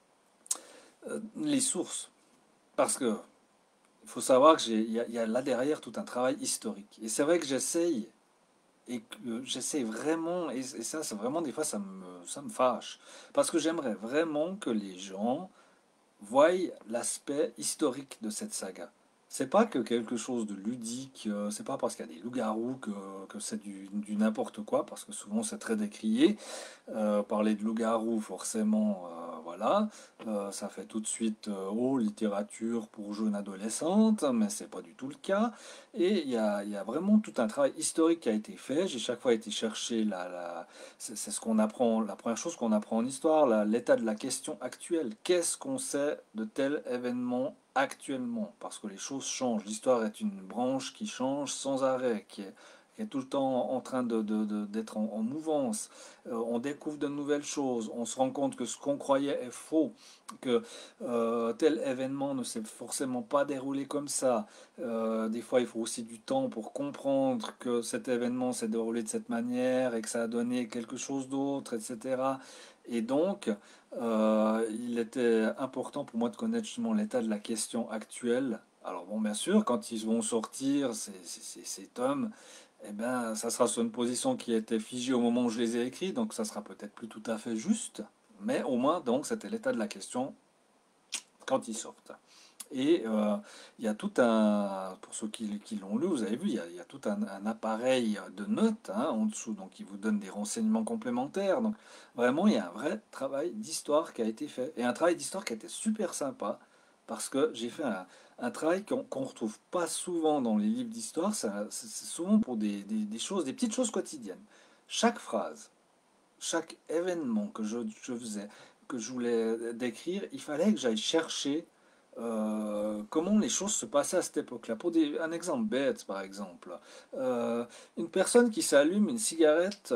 les sources. Parce que il faut savoir que il y a là derrière tout un travail historique. Et c'est vrai que j'essaye, et que j'essaye vraiment, et ça, c'est vraiment des fois, ça me fâche. Parce que j'aimerais vraiment que les gens voient l'aspect historique de cette saga. C'est pas que quelque chose de ludique, c'est pas parce qu'il y a des loups-garous que c'est du n'importe quoi, parce que souvent c'est très décrié. Parler de loup-garou, forcément, voilà, ça fait tout de suite oh, littérature pour jeunes adolescentes, mais c'est pas du tout le cas. Et il y a vraiment tout un travail historique qui a été fait. J'ai chaque fois été chercher c'est ce qu'on apprend, la première chose qu'on apprend en histoire, l'état de la question actuelle. Qu'est-ce qu'on sait de tel événement actuellement? Parce que les choses changent. L'histoire est une branche qui change sans arrêt, qui est tout le temps en train d'être en mouvance. On découvre de nouvelles choses, on se rend compte que ce qu'on croyait est faux, que tel événement ne s'est forcément pas déroulé comme ça. Des fois, il faut aussi du temps pour comprendre que cet événement s'est déroulé de cette manière et que ça a donné quelque chose d'autre, etc. Et donc, il était important pour moi de connaître justement l'état de la question actuelle. Alors bon, bien sûr, quand ils vont sortir ces tomes, eh ben, ça sera sur une position qui était figée au moment où je les ai écrits, donc ça sera peut-être plus tout à fait juste, mais au moins, donc, c'était l'état de la question quand ils sortent. Et il y a tout un, pour ceux qui l'ont lu, vous avez vu, il y a tout un appareil de notes hein, en dessous, donc qui vous donne des renseignements complémentaires. Donc vraiment, il y a un vrai travail d'histoire qui a été fait. Et un travail d'histoire qui a été super sympa, parce que j'ai fait un travail qu'on ne retrouve pas souvent dans les livres d'histoire, c'est souvent pour des choses, des petites choses quotidiennes. Chaque phrase, chaque événement que je faisais, que je voulais décrire, il fallait que j'aille chercher comment les choses se passaient à cette époque-là. Pour un exemple bête, par exemple, une personne qui s'allume une cigarette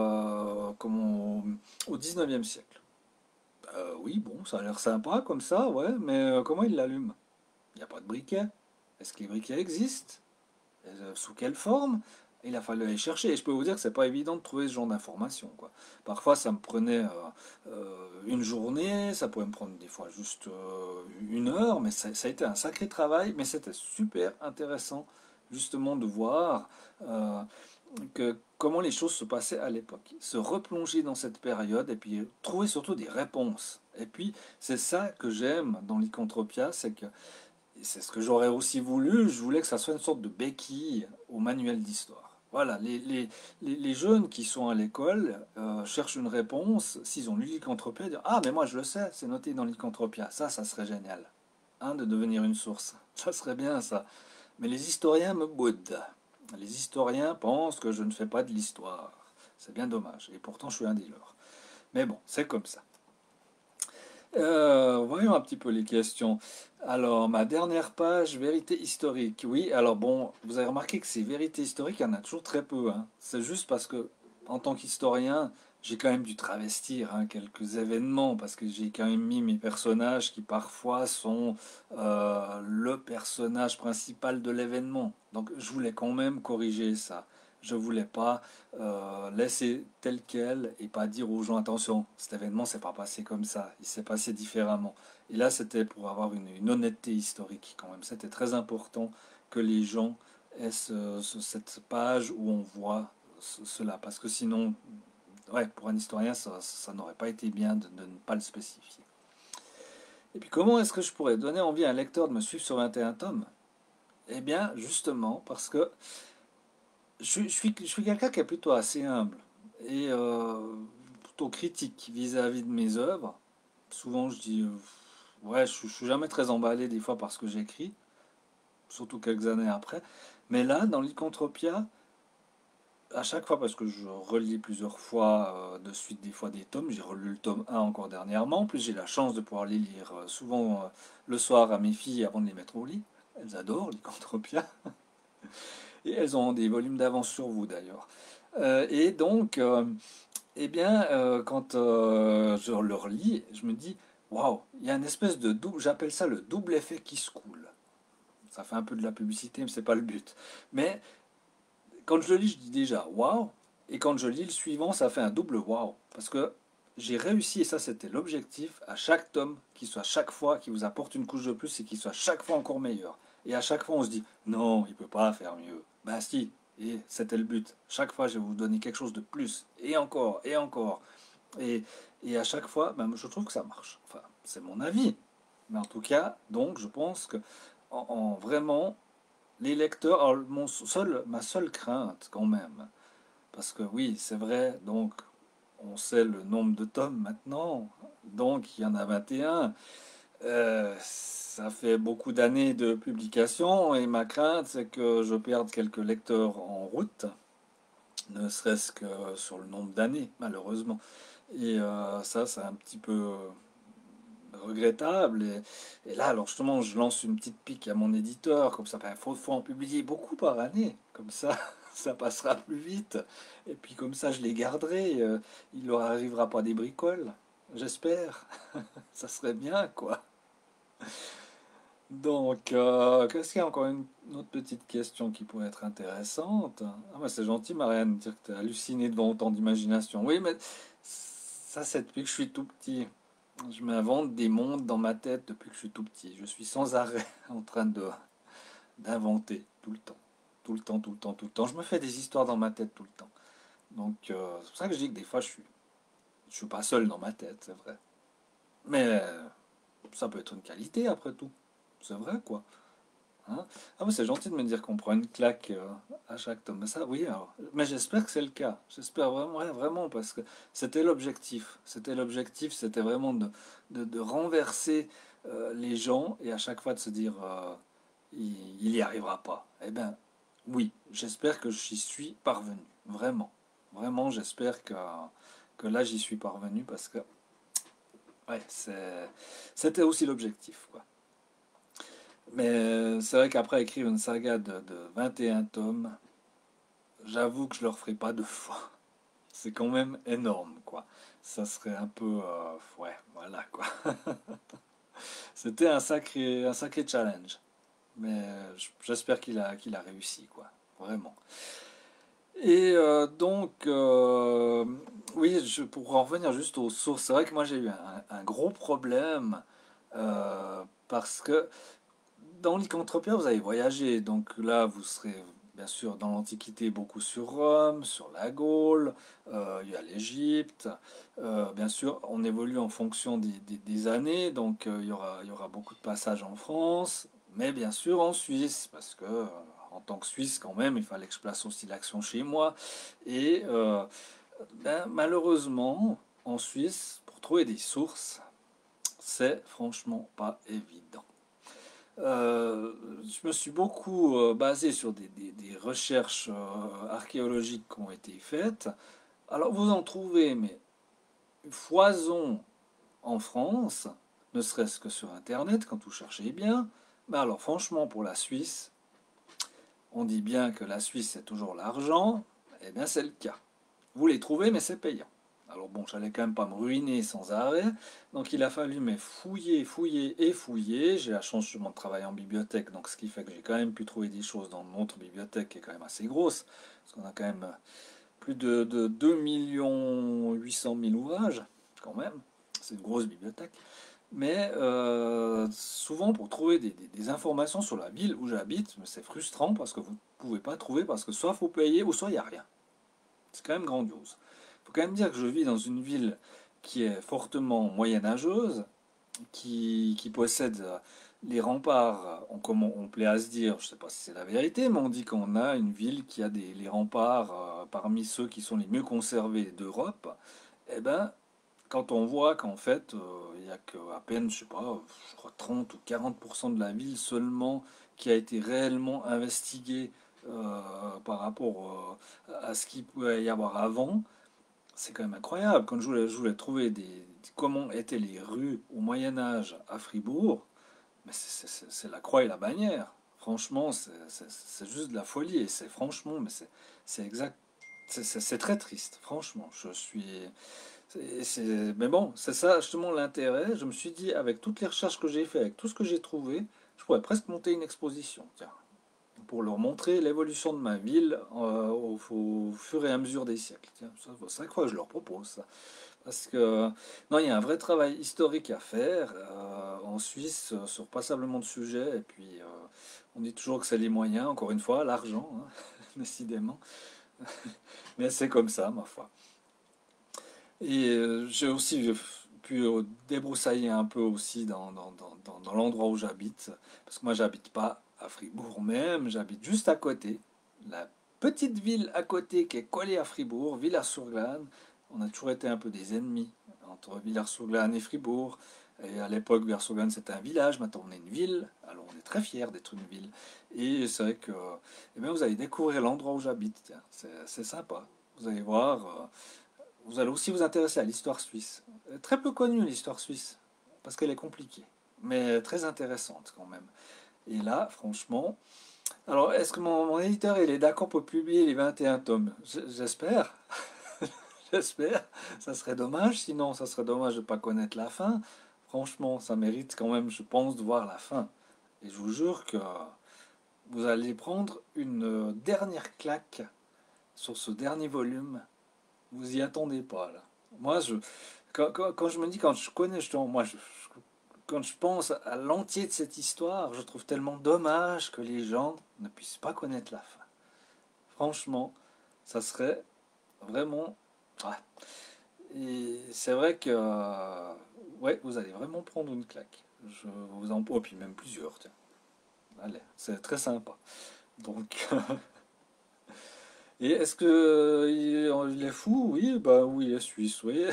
au 19e siècle. Oui, bon, ça a l'air sympa comme ça, ouais, mais comment il l'allume? Il n'y a pas de briquet. Est-ce que les briquets existent? Sous quelle forme? Il a fallu aller chercher. Et je peux vous dire que c'est pas évident de trouver ce genre d'informations, quoi. Parfois, ça me prenait une journée, ça pouvait me prendre des fois juste une heure, mais ça a été un sacré travail, mais c'était super intéressant justement de voir comment les choses se passaient à l'époque. Se replonger dans cette période et puis trouver surtout des réponses. Et puis, c'est ça que j'aime dans l'Icontropia, c'est que et c'est ce que j'aurais aussi voulu. Je voulais que ça soit une sorte de béquille au manuel d'histoire. Voilà, les jeunes qui sont à l'école cherchent une réponse. S'ils ont lu Lycanthropia, ils disent ah, mais moi je le sais, c'est noté dans Lycanthropia. Ça serait génial. Hein, de devenir une source. Ça serait bien ça. Mais les historiens me boudent. Les historiens pensent que je ne fais pas de l'histoire. C'est bien dommage. Et pourtant, je suis un des leurs. Mais bon, c'est comme ça. Voyons un petit peu les questions. Alors, ma dernière page, vérité historique. Oui, alors bon, vous avez remarqué que ces vérités historiques, il y en a toujours très peu, hein. C'est juste parce que, en tant qu'historien, j'ai quand même dû travestir hein, quelques événements, parce que j'ai quand même mis mes personnages qui parfois sont le personnage principal de l'événement. Donc, je voulais quand même corriger ça. Je voulais pas laisser tel quel et pas dire aux gens attention, cet événement s'est pas passé comme ça, il s'est passé différemment. Et là, c'était pour avoir une honnêteté historique quand même. C'était très important que les gens aient cette page où on voit cela, parce que sinon, ouais, pour un historien, ça n'aurait pas été bien de ne pas le spécifier. Et puis, comment est-ce que je pourrais donner envie à un lecteur de me suivre sur 21 tomes? Eh bien, justement, parce que je suis quelqu'un qui est plutôt assez humble et plutôt critique vis-à-vis de mes œuvres. Souvent, je dis, ouais, je suis jamais très emballé des fois par ce que j'écris, surtout quelques années après. Mais là, dans l'Icontropia, à chaque fois, parce que je relis plusieurs fois de suite des fois des tomes, j'ai relu le tome 1 encore dernièrement, en plus j'ai la chance de pouvoir les lire souvent le soir à mes filles avant de les mettre au lit. Elles adorent l'Icontropia. Et elles ont des volumes d'avance sur vous d'ailleurs. Et donc, Eh bien, quand je le relis, je me dis, waouh, il y a une espèce de double, j'appelle ça le double effet qui se coule. Ça fait un peu de la publicité, mais c'est pas le but. Mais quand je le lis, je dis déjà waouh, et quand je lis le suivant, ça fait un double waouh. Parce que j'ai réussi, et ça c'était l'objectif, à chaque tome, qu'il soit chaque fois, qui vous apporte une couche de plus, et qu'il soit chaque fois encore meilleur. Et à chaque fois, on se dit, non, il peut pas faire mieux. Ben si, et c'était le but. Chaque fois, je vais vous donner quelque chose de plus, et encore, et encore. Et, et à chaque fois, ben, je trouve que ça marche. Enfin, c'est mon avis. Mais en tout cas, donc, je pense que vraiment, les lecteurs, alors ma seule crainte quand même, parce que oui, c'est vrai, donc on sait le nombre de tomes maintenant, donc il y en a 21. Ça fait beaucoup d'années de publication et ma crainte c'est que je perde quelques lecteurs en route, ne serait-ce que sur le nombre d'années, malheureusement. Et ça, c'est un petit peu regrettable. Et là, alors justement, je lance une petite pique à mon éditeur, comme ça, il faut en publier beaucoup par année, comme ça, ça passera plus vite. Et puis comme ça, je les garderai. Il leur arrivera pas des bricoles, j'espère. Ça serait bien, quoi. Donc, qu'est-ce qu'il y a encore une autre petite question qui pourrait être intéressante? Ah, bah, c'est gentil, Marianne, de dire que tu es halluciné devant autant d'imagination. Oui, mais ça, c'est depuis que je suis tout petit. Je m'invente des mondes dans ma tête depuis que je suis tout petit. Je suis sans arrêt en train de d'inventer tout le temps. Tout le temps, tout le temps, tout le temps. Je me fais des histoires dans ma tête tout le temps. Donc, c'est pour ça que je dis que des fois, je suis pas seul dans ma tête, c'est vrai. Mais ça peut être une qualité après tout. C'est vrai, quoi. Hein. Ah, mais c'est gentil de me dire qu'on prend une claque à chaque tome. Mais ça, oui, alors. Mais j'espère que c'est le cas. J'espère vraiment, ouais, vraiment, parce que c'était l'objectif. C'était l'objectif, c'était vraiment de renverser les gens et à chaque fois de se dire il y arrivera pas. Eh bien, oui, j'espère que j'y suis parvenu. Vraiment. Vraiment, j'espère que là, j'y suis parvenu parce que, ouais, c'était aussi l'objectif, quoi. Mais c'est vrai qu'après écrire une saga de 21 tomes, j'avoue que je le referai pas deux fois. C'est quand même énorme, quoi. Ça serait un peu... ouais, voilà, quoi. C'était un sacré challenge. Mais j'espère qu'il a réussi, quoi. Vraiment. Et donc, oui, pour en revenir juste aux sources, c'est vrai que moi j'ai eu un gros problème parce que dans Lycanthropia, vous avez voyagé, donc là, vous serez bien sûr dans l'Antiquité beaucoup sur Rome, sur la Gaule, il y a l'Égypte. Bien sûr, on évolue en fonction des années, donc il y aura beaucoup de passages en France, mais bien sûr en Suisse, parce que en tant que Suisse, quand même, il fallait que je place aussi l'action chez moi. Et ben, malheureusement, en Suisse, pour trouver des sources, c'est franchement pas évident. Je me suis beaucoup basé sur des recherches archéologiques qui ont été faites. Alors vous en trouvez, mais foison en France, ne serait-ce que sur Internet, quand vous cherchez bien. Mais alors franchement, pour la Suisse, on dit bien que la Suisse c'est toujours l'argent. Eh bien c'est le cas. Vous les trouvez, mais c'est payant. Alors bon, j'allais quand même pas me ruiner sans arrêt. Donc il a fallu mais fouiller, fouiller et fouiller. J'ai la chance justement de travailler en bibliothèque, donc ce qui fait que j'ai quand même pu trouver des choses dans notre bibliothèque qui est quand même assez grosse. Parce qu'on a quand même plus de 2 800 000 ouvrages, quand même. C'est une grosse bibliothèque. Mais souvent pour trouver des informations sur la ville où j'habite, c'est frustrant parce que vous ne pouvez pas trouver parce que soit faut payer ou soit il n'y a rien. C'est quand même grandiose. Il faut quand même dire que je vis dans une ville qui est fortement moyenâgeuse, qui possède les remparts, comme on plaît à se dire, je ne sais pas si c'est la vérité, mais on dit qu'on a une ville qui a les remparts parmi ceux qui sont les mieux conservés d'Europe. Eh ben, quand on voit qu'en fait, il n'y a qu'à peine, je sais pas, je crois 30 ou 40% de la ville seulement qui a été réellement investiguée par rapport à ce qu'il pouvait y avoir avant, c'est quand même incroyable. Quand je voulais trouver comment étaient les rues au Moyen Âge à Fribourg, mais c'est la croix et la bannière. Franchement, c'est juste de la folie. Et c'est franchement, mais c'est exact. c'est très triste, franchement. Je suis. Mais bon, c'est ça justement l'intérêt. Je me suis dit, avec toutes les recherches que j'ai faites, avec tout ce que j'ai trouvé, je pourrais presque monter une exposition, tiens, pour leur montrer l'évolution de ma ville au fur et à mesure des siècles. Tiens, ça, c'est quoi que je leur propose, ça. Parce que, non, il y a un vrai travail historique à faire en Suisse sur passablement de sujets. Et puis, on dit toujours que c'est les moyens, encore une fois, l'argent, hein, décidément. Mais c'est comme ça, ma foi. Et j'ai aussi pu débroussailler un peu aussi dans l'endroit où j'habite. Parce que moi, j'habite pas à Fribourg même, j'habite juste à côté. La petite ville à côté qui est collée à Fribourg, Villars-sur-Glâne. On a toujours été un peu des ennemis entre Villars-sur-Glâne et Fribourg. Et à l'époque, Villars-sur-Glâne, c'était un village. Maintenant, on est une ville. Alors, on est très fiers d'être une ville. Et c'est vrai que eh bien, vous allez découvrir l'endroit où j'habite. Tiens, c'est sympa. Vous allez voir. Vous allez aussi vous intéresser à l'histoire suisse. Très peu connue l'histoire suisse, parce qu'elle est compliquée, mais très intéressante quand même. Et là, franchement... Alors, est-ce que mon éditeur il est d'accord pour publier les 21 tomes? J'espère, j'espère. Ça serait dommage, sinon ça serait dommage de ne pas connaître la fin. Franchement, ça mérite quand même, je pense, de voir la fin. Et je vous jure que vous allez prendre une dernière claque sur ce dernier volume. Vous y attendez pas, là. Moi, quand je me dis, quand je connais justement, quand je pense à l'entier de cette histoire, je trouve tellement dommage que les gens ne puissent pas connaître la fin. Franchement, ça serait vraiment... Ouais. Et c'est vrai que... ouais, vous allez vraiment prendre une claque. Je vous en... Oh, puis même plusieurs, tiens. Allez, c'est très sympa. Donc... Et est-ce que il est fou? Oui, bah oui, il est suisse, oui.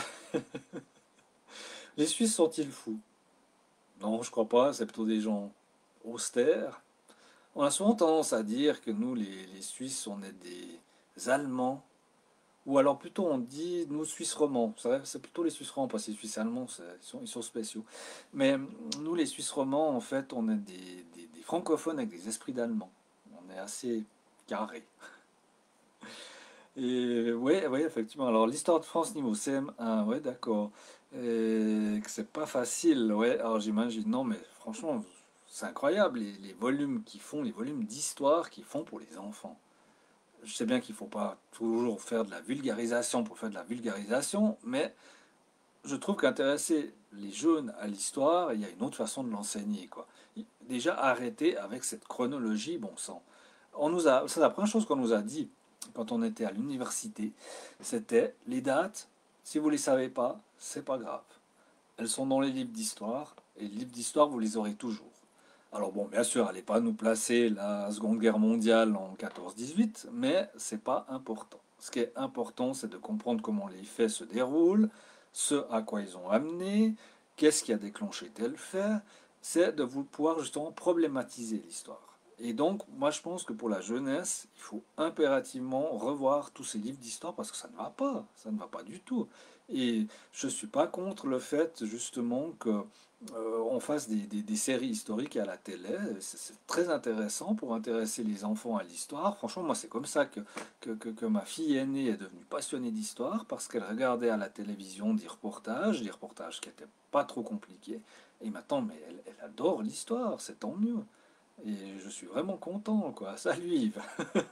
Les Suisses sont-ils fous? Non, je crois pas, c'est plutôt des gens austères. On a souvent tendance à dire que nous, les Suisses, on est des Allemands, ou alors plutôt on dit nous, Suisses romands. C'est plutôt les Suisses romands, parce que les Suisses allemands, ils sont spéciaux. Mais nous, les Suisses romands, en fait, on est des francophones avec des esprits d'Allemands. On est assez carrés. Et ouais, ouais, effectivement. Alors, l'histoire de France niveau CM1, ouais, d'accord. Et que c'est pas facile, ouais. Alors, j'imagine, non, mais franchement, c'est incroyable les volumes qu'ils font, les volumes d'histoire qu'ils font pour les enfants. Je sais bien qu'il faut pas toujours faire de la vulgarisation pour faire de la vulgarisation, mais je trouve qu'intéresser les jeunes à l'histoire, il y a une autre façon de l'enseigner, quoi. Déjà, arrêter avec cette chronologie, bon sang. C'est la première chose qu'on nous a dit quand on était à l'université, c'était les dates, si vous ne les savez pas, c'est pas grave. Elles sont dans les livres d'histoire, et les livres d'histoire, vous les aurez toujours. Alors bon, bien sûr, allez pas nous placer la Seconde Guerre mondiale en 14-18, mais c'est pas important. Ce qui est important, c'est de comprendre comment les faits se déroulent, ce à quoi ils ont amené, qu'est-ce qui a déclenché tel fait, c'est de vous pouvoir justement problématiser l'histoire. Et donc, moi je pense que pour la jeunesse, il faut impérativement revoir tous ces livres d'histoire parce que ça ne va pas du tout. Et je ne suis pas contre le fait justement que on fasse des séries historiques à la télé. C'est très intéressant pour intéresser les enfants à l'histoire. Franchement, moi, c'est comme ça que ma fille aînée est devenue passionnée d'histoire, parce qu'elle regardait à la télévision des reportages qui n'étaient pas trop compliqués. Et maintenant, mais elle adore l'histoire, c'est tant mieux. Et je suis vraiment content, quoi. Salut Yves.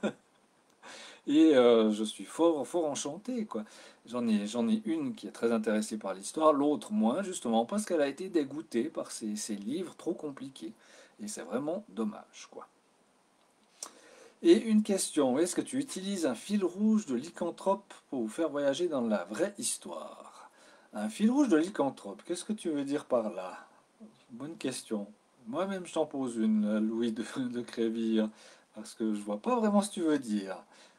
Et je suis fort enchanté, quoi. J'en ai une qui est très intéressée par l'histoire, l'autre moins, justement, parce qu'elle a été dégoûtée par ces livres trop compliqués. Et c'est vraiment dommage, quoi. Et une question, est-ce que tu utilises un fil rouge de lycanthrope pour vous faire voyager dans la vraie histoire? Un fil rouge de lycanthrope, qu'est-ce que tu veux dire par là? Bonne question. Moi-même, je t'en pose une, Louis de Créville, parce que je vois pas vraiment ce que tu veux dire.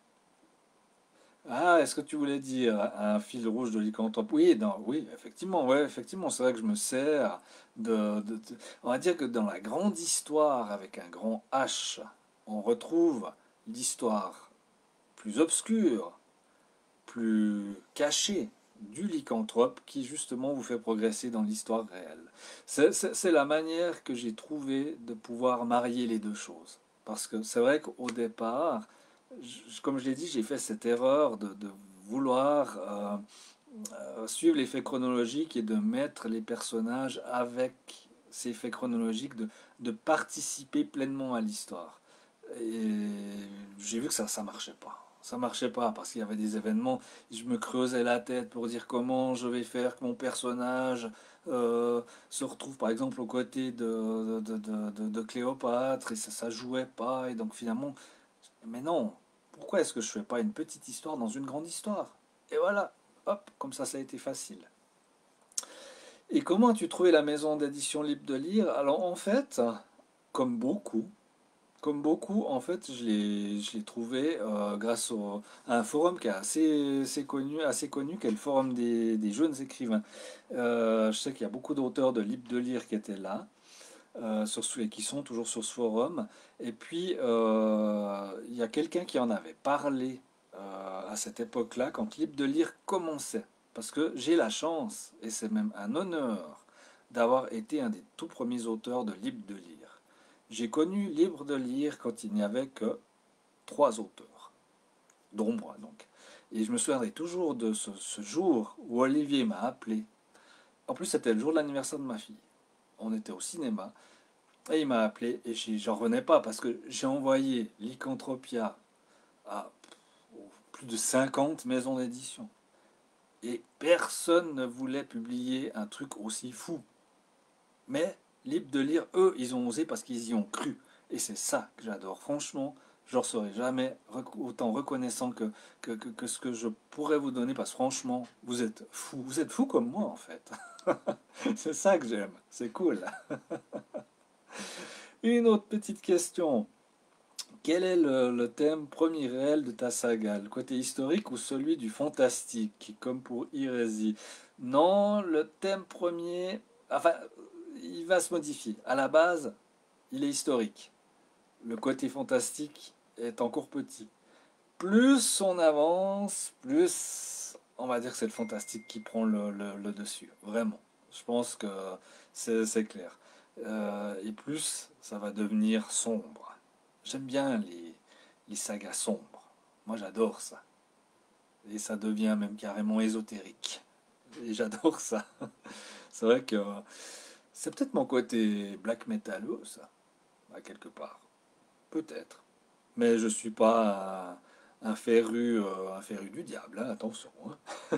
Ah, est-ce que tu voulais dire un fil rouge de lycanthrope? Oui, non, oui, effectivement, ouais, effectivement, c'est vrai que je me sers on va dire que dans la grande histoire avec un grand H, on retrouve l'histoire plus obscure, plus cachée du lycanthrope qui justement vous fait progresser dans l'histoire réelle. C'est la manière que j'ai trouvé de pouvoir marier les deux choses. Parce que c'est vrai qu'au départ, Comme je l'ai dit, j'ai fait cette erreur de vouloir suivre les faits chronologiques et de mettre les personnages avec ces faits chronologiques, de participer pleinement à l'histoire. Et j'ai vu que ça marchait pas. Ça marchait pas parce qu'il y avait des événements, je me creusais la tête pour dire comment je vais faire que mon personnage se retrouve par exemple aux côtés de Cléopâtre et ça jouait pas. Et donc finalement, mais non, pourquoi est-ce que je fais pas une petite histoire dans une grande histoire? Et voilà, hop, comme ça a été facile. Et comment as-tu trouvé la maison d'édition libre de lire? Alors en fait, comme beaucoup, comme beaucoup, en fait, je l'ai trouvé grâce à un forum qui est assez connu, qui est le forum des jeunes écrivains. Je sais qu'il y a beaucoup d'auteurs de livres de lire qui étaient là, et qui sont toujours sur ce forum. Et puis, il y a quelqu'un qui en avait parlé à cette époque-là, quand Libre de lire commençait. Parce que j'ai la chance, et c'est même un honneur, d'avoir été un des tout premiers auteurs de Libre de lire. J'ai connu Libre de lire quand il n'y avait que trois auteurs, dont moi donc. Et je me souviendrai toujours de ce jour où Olivier m'a appelé. En plus, c'était le jour de l'anniversaire de ma fille. On était au cinéma. Et il m'a appelé et j'en revenais pas parce que j'ai envoyé Lycanthropia à plus de 50 maisons d'édition. Et personne ne voulait publier un truc aussi fou. Mais Libre de lire, eux, ils ont osé parce qu'ils y ont cru. Et c'est ça que j'adore. Franchement, je leur serai jamais autant reconnaissant que ce que je pourrais vous donner parce que franchement, vous êtes fous. Vous êtes fous comme moi en fait. C'est ça que j'aime. C'est cool. Une autre petite question. Quel est le thème premier réel de ta saga? Le côté historique ou celui du fantastique, comme pour Hérésie? Non, le thème premier, enfin, il va se modifier. À la base, il est historique. Le côté fantastique est encore petit. Plus on avance, plus on va dire que c'est le fantastique qui prend le dessus. Vraiment. Je pense que c'est clair. Et plus ça va devenir sombre. J'aime bien les sagas sombres. Moi j'adore ça. Et ça devient même carrément ésotérique. Et j'adore ça. C'est vrai que c'est peut-être mon côté black metal, ça, à quelque part. Peut-être. Mais je suis pas un féru du diable, hein, attention. Hein.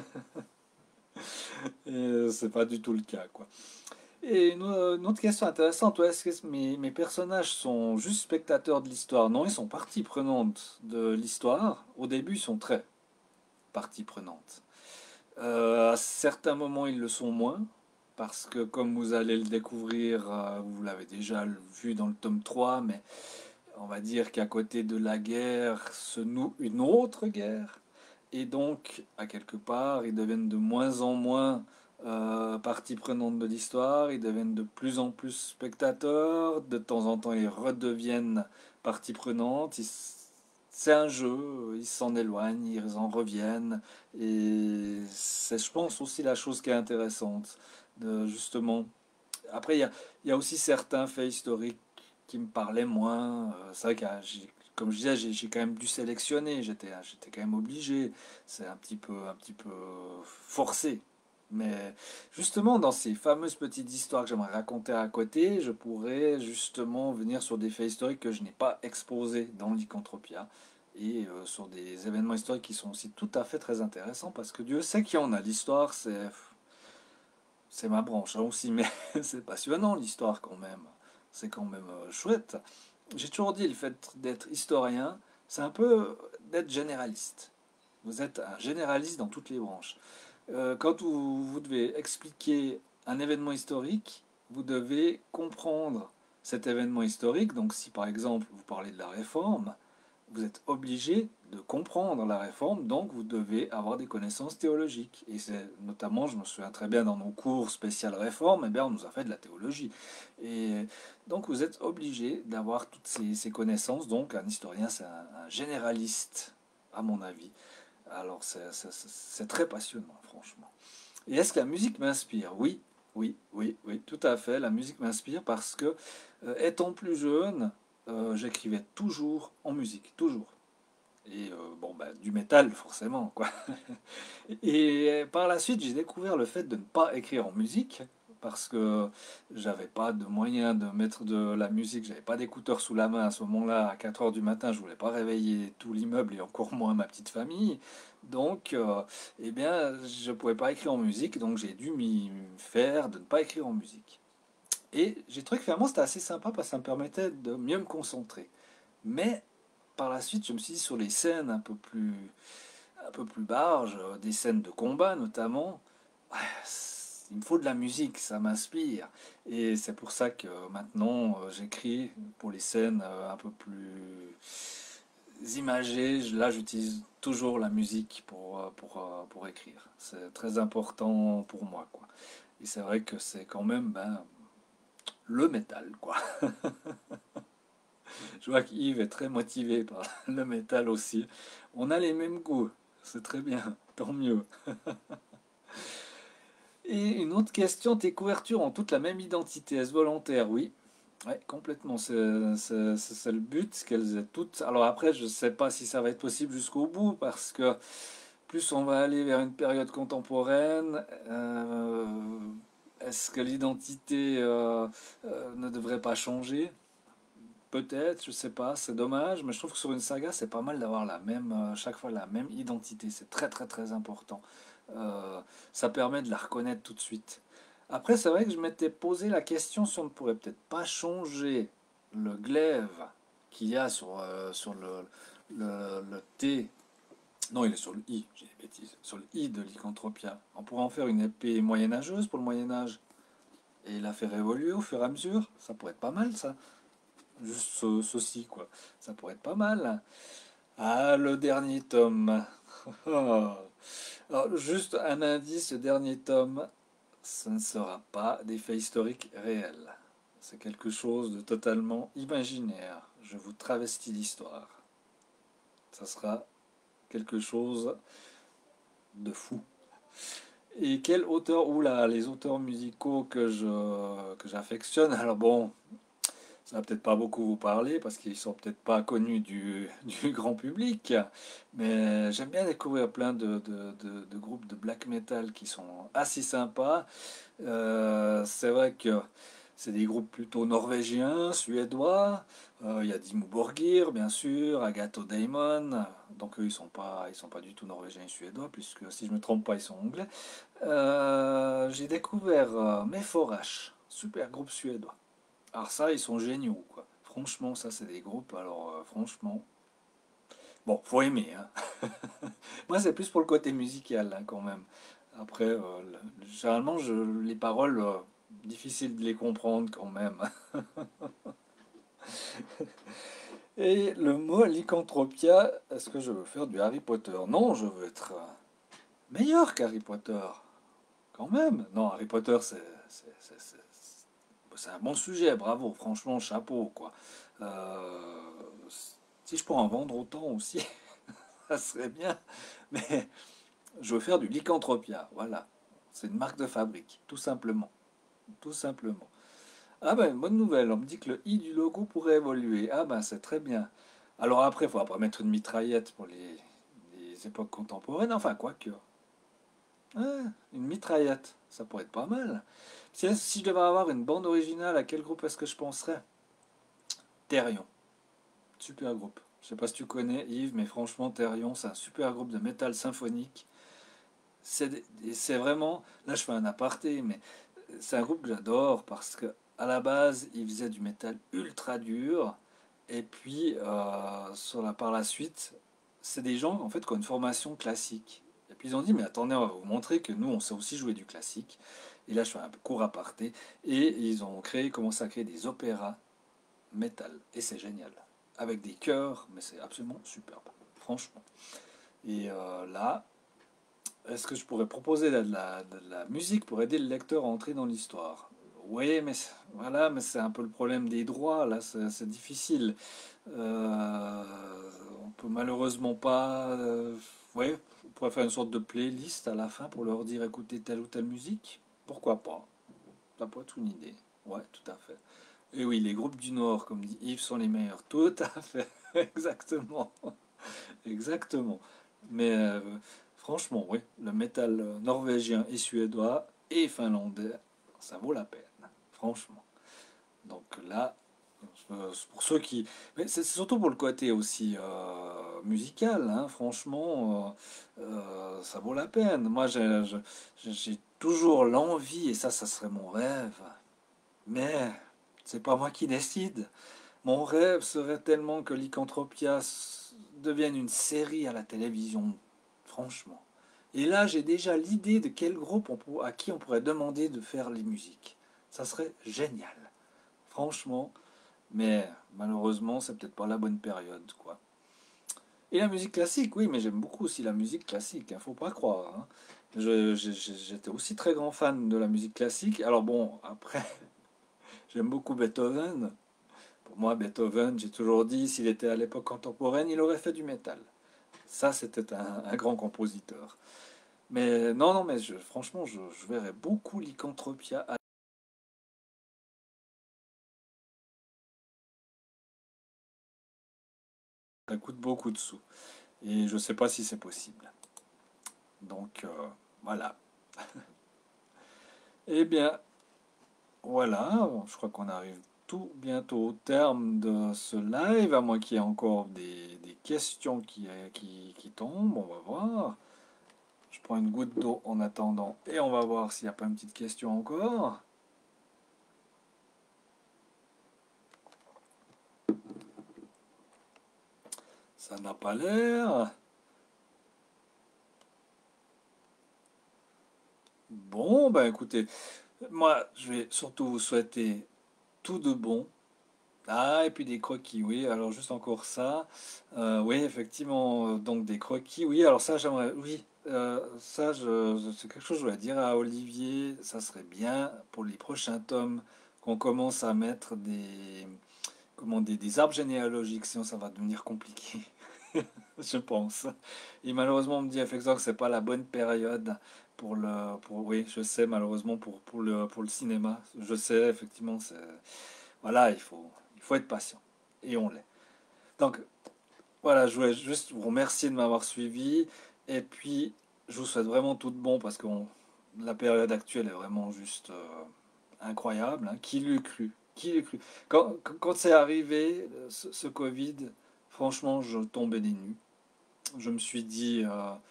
Et c'est pas du tout le cas, quoi. Et une autre question intéressante, ouais, est-ce que mes personnages sont juste spectateurs de l'histoire? Non, ils sont partie prenante de l'histoire. Au début, ils sont très partie prenante. À certains moments, ils le sont moins, parce que comme vous allez le découvrir, vous l'avez déjà vu dans le tome 3, mais on va dire qu'à côté de la guerre se noue une autre guerre. Et donc, à quelque part, ils deviennent de moins en moins partie prenante de l'histoire, ils deviennent de plus en plus spectateurs, de temps en temps ils redeviennent partie prenante, c'est un jeu, ils s'en éloignent, ils en reviennent, et c'est, je pense, aussi la chose qui est intéressante, de justement. Après, il y a aussi certains faits historiques qui me parlaient moins. C'est vrai que, comme je disais, j'ai quand même dû sélectionner. J'étais quand même obligé. C'est un petit peu forcé. Mais justement, dans ces fameuses petites histoires que j'aimerais raconter à côté, je pourrais justement venir sur des faits historiques que je n'ai pas exposés dans Lycanthropia et sur des événements historiques qui sont aussi tout à fait très intéressants parce que Dieu sait qu'il y en a. L'histoire, c'est ma branche hein, aussi, mais c'est passionnant l'histoire quand même. C'est quand même chouette. J'ai toujours dit le fait d'être historien, c'est un peu d'être généraliste. Vous êtes un généraliste dans toutes les branches. Quand vous devez expliquer un événement historique, vous devez comprendre cet événement historique. Donc si par exemple vous parlez de la Réforme, vous êtes obligé de comprendre la réforme, donc vous devez avoir des connaissances théologiques. Et c'est notamment, je me souviens très bien dans nos cours spécial réforme, eh bien, on nous a fait de la théologie. Et donc vous êtes obligé d'avoir toutes ces connaissances. Donc un historien, c'est un généraliste, à mon avis. Alors c'est très passionnant, franchement. Et est-ce que la musique m'inspire? Oui, oui, tout à fait. La musique m'inspire parce que, étant plus jeune, j'écrivais toujours en musique, toujours. Et bon, bah, du métal, forcément, quoi. Et par la suite, j'ai découvert le fait de ne pas écrire en musique, parce que j'avais pas de moyen de mettre de la musique, j'avais pas d'écouteurs sous la main à ce moment-là, à 4 heures du matin, je voulais pas réveiller tout l'immeuble et encore moins ma petite famille. Donc, eh bien, je pouvais pas écrire en musique, donc j'ai dû m'y faire de ne pas écrire en musique. Et j'ai trouvé que finalement c'était assez sympa parce que ça me permettait de mieux me concentrer. Mais par la suite, je me suis dit sur les scènes un peu plus larges, des scènes de combat notamment, ouais, il me faut de la musique, ça m'inspire. Et c'est pour ça que maintenant j'écris pour les scènes un peu plus imagées. Là, j'utilise toujours la musique pour écrire. C'est très important pour moi, quoi. Et c'est vrai que c'est quand même ben, le métal, quoi. Je vois qu'Yves est très motivé par le métal aussi. On a les mêmes goûts, c'est très bien, tant mieux. Et une autre question, tes couvertures ont toutes la même identité, est-ce volontaire? Oui, ouais, complètement, c'est le but, qu'elles aient toutes. Alors après, je ne sais pas si ça va être possible jusqu'au bout, parce que plus on va aller vers une période contemporaine, est-ce que l'identité ne devrait pas changer? Peut-être, je sais pas, c'est dommage, mais je trouve que sur une saga, c'est pas mal d'avoir la même, chaque fois la même identité. C'est très très très important. Euh, Ça permet de la reconnaître tout de suite. Après, c'est vrai que je m'étais posé la question si on ne pourrait peut-être pas changer le glaive qu'il y a sur le T. Non, il est sur le I, j'ai des bêtises. Sur le I de Lycanthropia. On pourrait en faire une épée moyenâgeuse pour le Moyen-Âge et la faire évoluer au fur et à mesure. Ça pourrait être pas mal, ça. Juste ceci, quoi. Ça pourrait être pas mal. Ah, le dernier tome. Alors, juste un indice, le dernier tome, ce ne sera pas des faits historiques réels. C'est quelque chose de totalement imaginaire. Je vous travestis l'histoire. Ça sera quelque chose de fou. Et quel auteur, oula, les auteurs musicaux que j'affectionne, alors bon, ça va peut-être pas beaucoup vous parler parce qu'ils sont peut-être pas connus du grand public, mais j'aime bien découvrir plein de groupes de black metal qui sont assez sympas. C'est vrai que c'est des groupes plutôt norvégiens, suédois. Il y a Dimmu Borgir, bien sûr, Agatho Daimon. Donc eux, ils sont pas du tout norvégiens et suédois, puisque si je me trompe pas, ils sont anglais. J'ai découvert Meforash, super groupe suédois. Alors ça, ils sont géniaux, quoi. Franchement, ça, c'est des groupes, alors franchement... Bon, faut aimer, hein. Moi, c'est plus pour le côté musical, hein, quand même. Après, généralement, les paroles, difficiles de les comprendre quand même. Et le mot lycanthropia, est-ce que je veux faire du Harry Potter? Non, je veux être meilleur qu'Harry Potter, quand même. Non, Harry Potter, c'est un bon sujet, bravo, franchement, chapeau, quoi. Euh, Si je peux en vendre autant aussi, ça serait bien. Mais je veux faire du lycanthropia, voilà. C'est une marque de fabrique, tout simplement. Tout simplement. Ah ben, bonne nouvelle, on me dit que le i du logo pourrait évoluer. Ah ben, c'est très bien. Alors après, il faudra pas mettre une mitraillette pour les époques contemporaines, enfin, quoique. Ah, une mitraillette, ça pourrait être pas mal. Si je devais avoir une bande originale, à quel groupe est-ce que je penserais? Therion, super groupe. Je sais pas si tu connais Yves, mais franchement, Therion, c'est un super groupe de métal symphonique. C'est vraiment, là je fais un aparté, mais c'est un groupe que j'adore parce que à la base, ils faisaient du métal ultra dur, et puis par la suite, c'est des gens en fait qui ont une formation classique. Et puis ils ont dit, mais attendez, on va vous montrer que nous, on sait aussi jouer du classique. Et là, je fais un court aparté, et ils ont commencé à créer des opéras métal, et c'est génial, avec des chœurs, mais c'est absolument superbe, franchement. Et là, est-ce que je pourrais proposer de la musique pour aider le lecteur à entrer dans l'histoire? Oui, mais voilà, mais c'est un peu le problème des droits, là, c'est difficile. Euh, on peut malheureusement pas. Ouais, on pourrait faire une sorte de playlist à la fin pour leur dire écoutez telle ou telle musique. Pourquoi pas? Ça pourrait être une idée. Ouais, tout à fait. Et oui, les groupes du Nord, comme dit Yves, sont les meilleurs. Tout à fait, exactement. Exactement. Mais franchement, oui, le métal norvégien et suédois et finlandais, ça vaut la peine, franchement. Donc là, pour ceux qui... Mais c'est surtout pour le côté aussi musical, hein, franchement, ça vaut la peine. Moi, j'ai toujours l'envie, et ça serait mon rêve. Mais c'est pas moi qui décide. Mon rêve serait tellement que Lycanthropia devienne une série à la télévision, franchement. Et là, j'ai déjà l'idée de quel groupe à qui on pourrait demander de faire les musiques. Ça serait génial, franchement. Mais malheureusement, c'est peut-être pas la bonne période, quoi. Et la musique classique, oui, mais j'aime beaucoup aussi la musique classique, hein, faut pas croire, hein. J'étais aussi très grand fan de la musique classique. Alors bon, après, j'aime beaucoup Beethoven. Pour moi, Beethoven, j'ai toujours dit, s'il était à l'époque contemporaine, il aurait fait du métal. Ça, c'était un grand compositeur. Mais non, non, mais franchement, je verrais beaucoup Lycanthropia. Ça coûte beaucoup de sous. Et je ne sais pas si c'est possible. Donc, voilà. Eh bien, voilà. Je crois qu'on arrive tout bientôt au terme de ce live, à moins qu'il y ait encore des questions qui tombent. On va voir. Je prends une goutte d'eau en attendant et on va voir s'il n'y a pas une petite question encore. Ça n'a pas l'air. Bon, ben écoutez, moi je vais surtout vous souhaiter tout de bon. Ah, et puis des croquis, oui, alors juste encore ça. Oui, effectivement, donc des croquis, oui, alors ça j'aimerais, oui, ça c'est quelque chose que je voulais dire à Olivier, ça serait bien pour les prochains tomes qu'on commence à mettre des arbres généalogiques, sinon ça va devenir compliqué. Je pense. Et malheureusement, on me dit effectivement que c'est pas la bonne période oui, je sais malheureusement pour le cinéma. Je sais effectivement, voilà, il faut être patient. Et on l'est. Donc voilà, je voulais juste vous remercier de m'avoir suivi. Et puis, je vous souhaite vraiment tout de bon parce que la période actuelle est vraiment juste incroyable, hein. Qui l'eût cru? Qui l'eût cru? Quand c'est arrivé, ce Covid, franchement, je tombais des nues. Je me suis dit,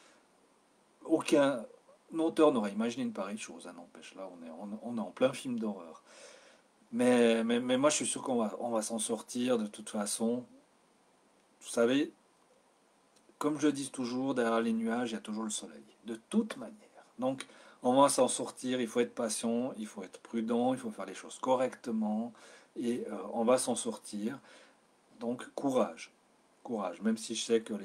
aucun auteur n'aurait imaginé une pareille chose, hein, n'empêche. Là, on est en plein film d'horreur. Mais moi, je suis sûr qu'on va s'en sortir de toute façon. Vous savez, comme je dis toujours, derrière les nuages, il y a toujours le soleil. De toute manière. Donc, on va s'en sortir. Il faut être patient, il faut être prudent, il faut faire les choses correctement. Et on va s'en sortir. Donc, courage. Courage. Même si je sais que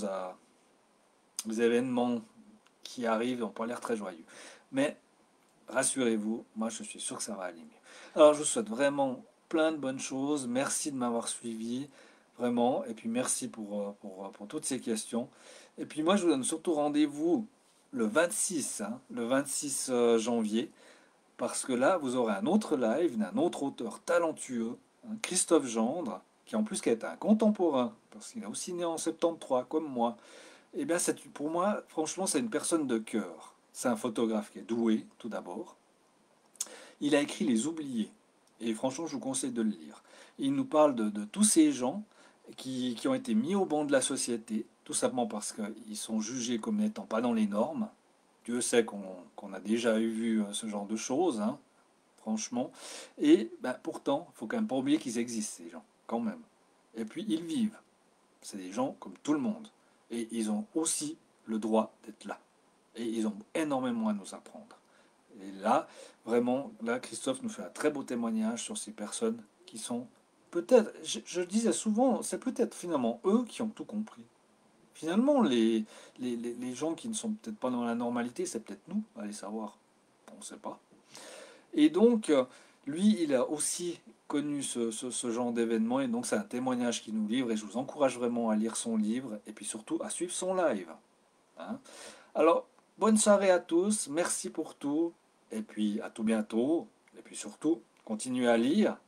les événements qui arrivent n'ont pas l'air très joyeux. Mais rassurez-vous, moi je suis sûr que ça va aller mieux. Alors je vous souhaite vraiment plein de bonnes choses. Merci de m'avoir suivi, vraiment. Et puis merci pour toutes ces questions. Et puis moi je vous donne surtout rendez-vous le 26, hein, le 26 janvier, parce que là vous aurez un autre live d'un autre auteur talentueux, hein, Christophe Gendre, qui en plus qui est un contemporain, parce qu'il est aussi né en 73 comme moi. Eh bien, pour moi, franchement, c'est une personne de cœur. C'est un photographe qui est doué, tout d'abord. Il a écrit Les Oubliés. Et franchement, je vous conseille de le lire. Il nous parle de tous ces gens qui ont été mis au banc de la société, tout simplement parce qu'ils sont jugés comme n'étant pas dans les normes. Dieu sait qu'on a déjà vu ce genre de choses, hein, franchement. Et ben, pourtant, il ne faut quand même pas oublier qu'ils existent, ces gens, quand même. Et puis, ils vivent. C'est des gens comme tout le monde. Et ils ont aussi le droit d'être là. Et ils ont énormément à nous apprendre. Et là, vraiment, là, Christophe nous fait un très beau témoignage sur ces personnes qui sont peut-être, je disais souvent, c'est peut-être finalement eux qui ont tout compris. Finalement, les gens qui ne sont peut-être pas dans la normalité, c'est peut-être nous, allez savoir, on ne sait pas. Et donc, lui, il a aussi connu ce genre d'événement, et donc c'est un témoignage qu'il nous livre, et je vous encourage vraiment à lire son livre, et puis surtout à suivre son live, hein. Alors, bonne soirée à tous, merci pour tout, et puis à tout bientôt, et puis surtout, continuez à lire,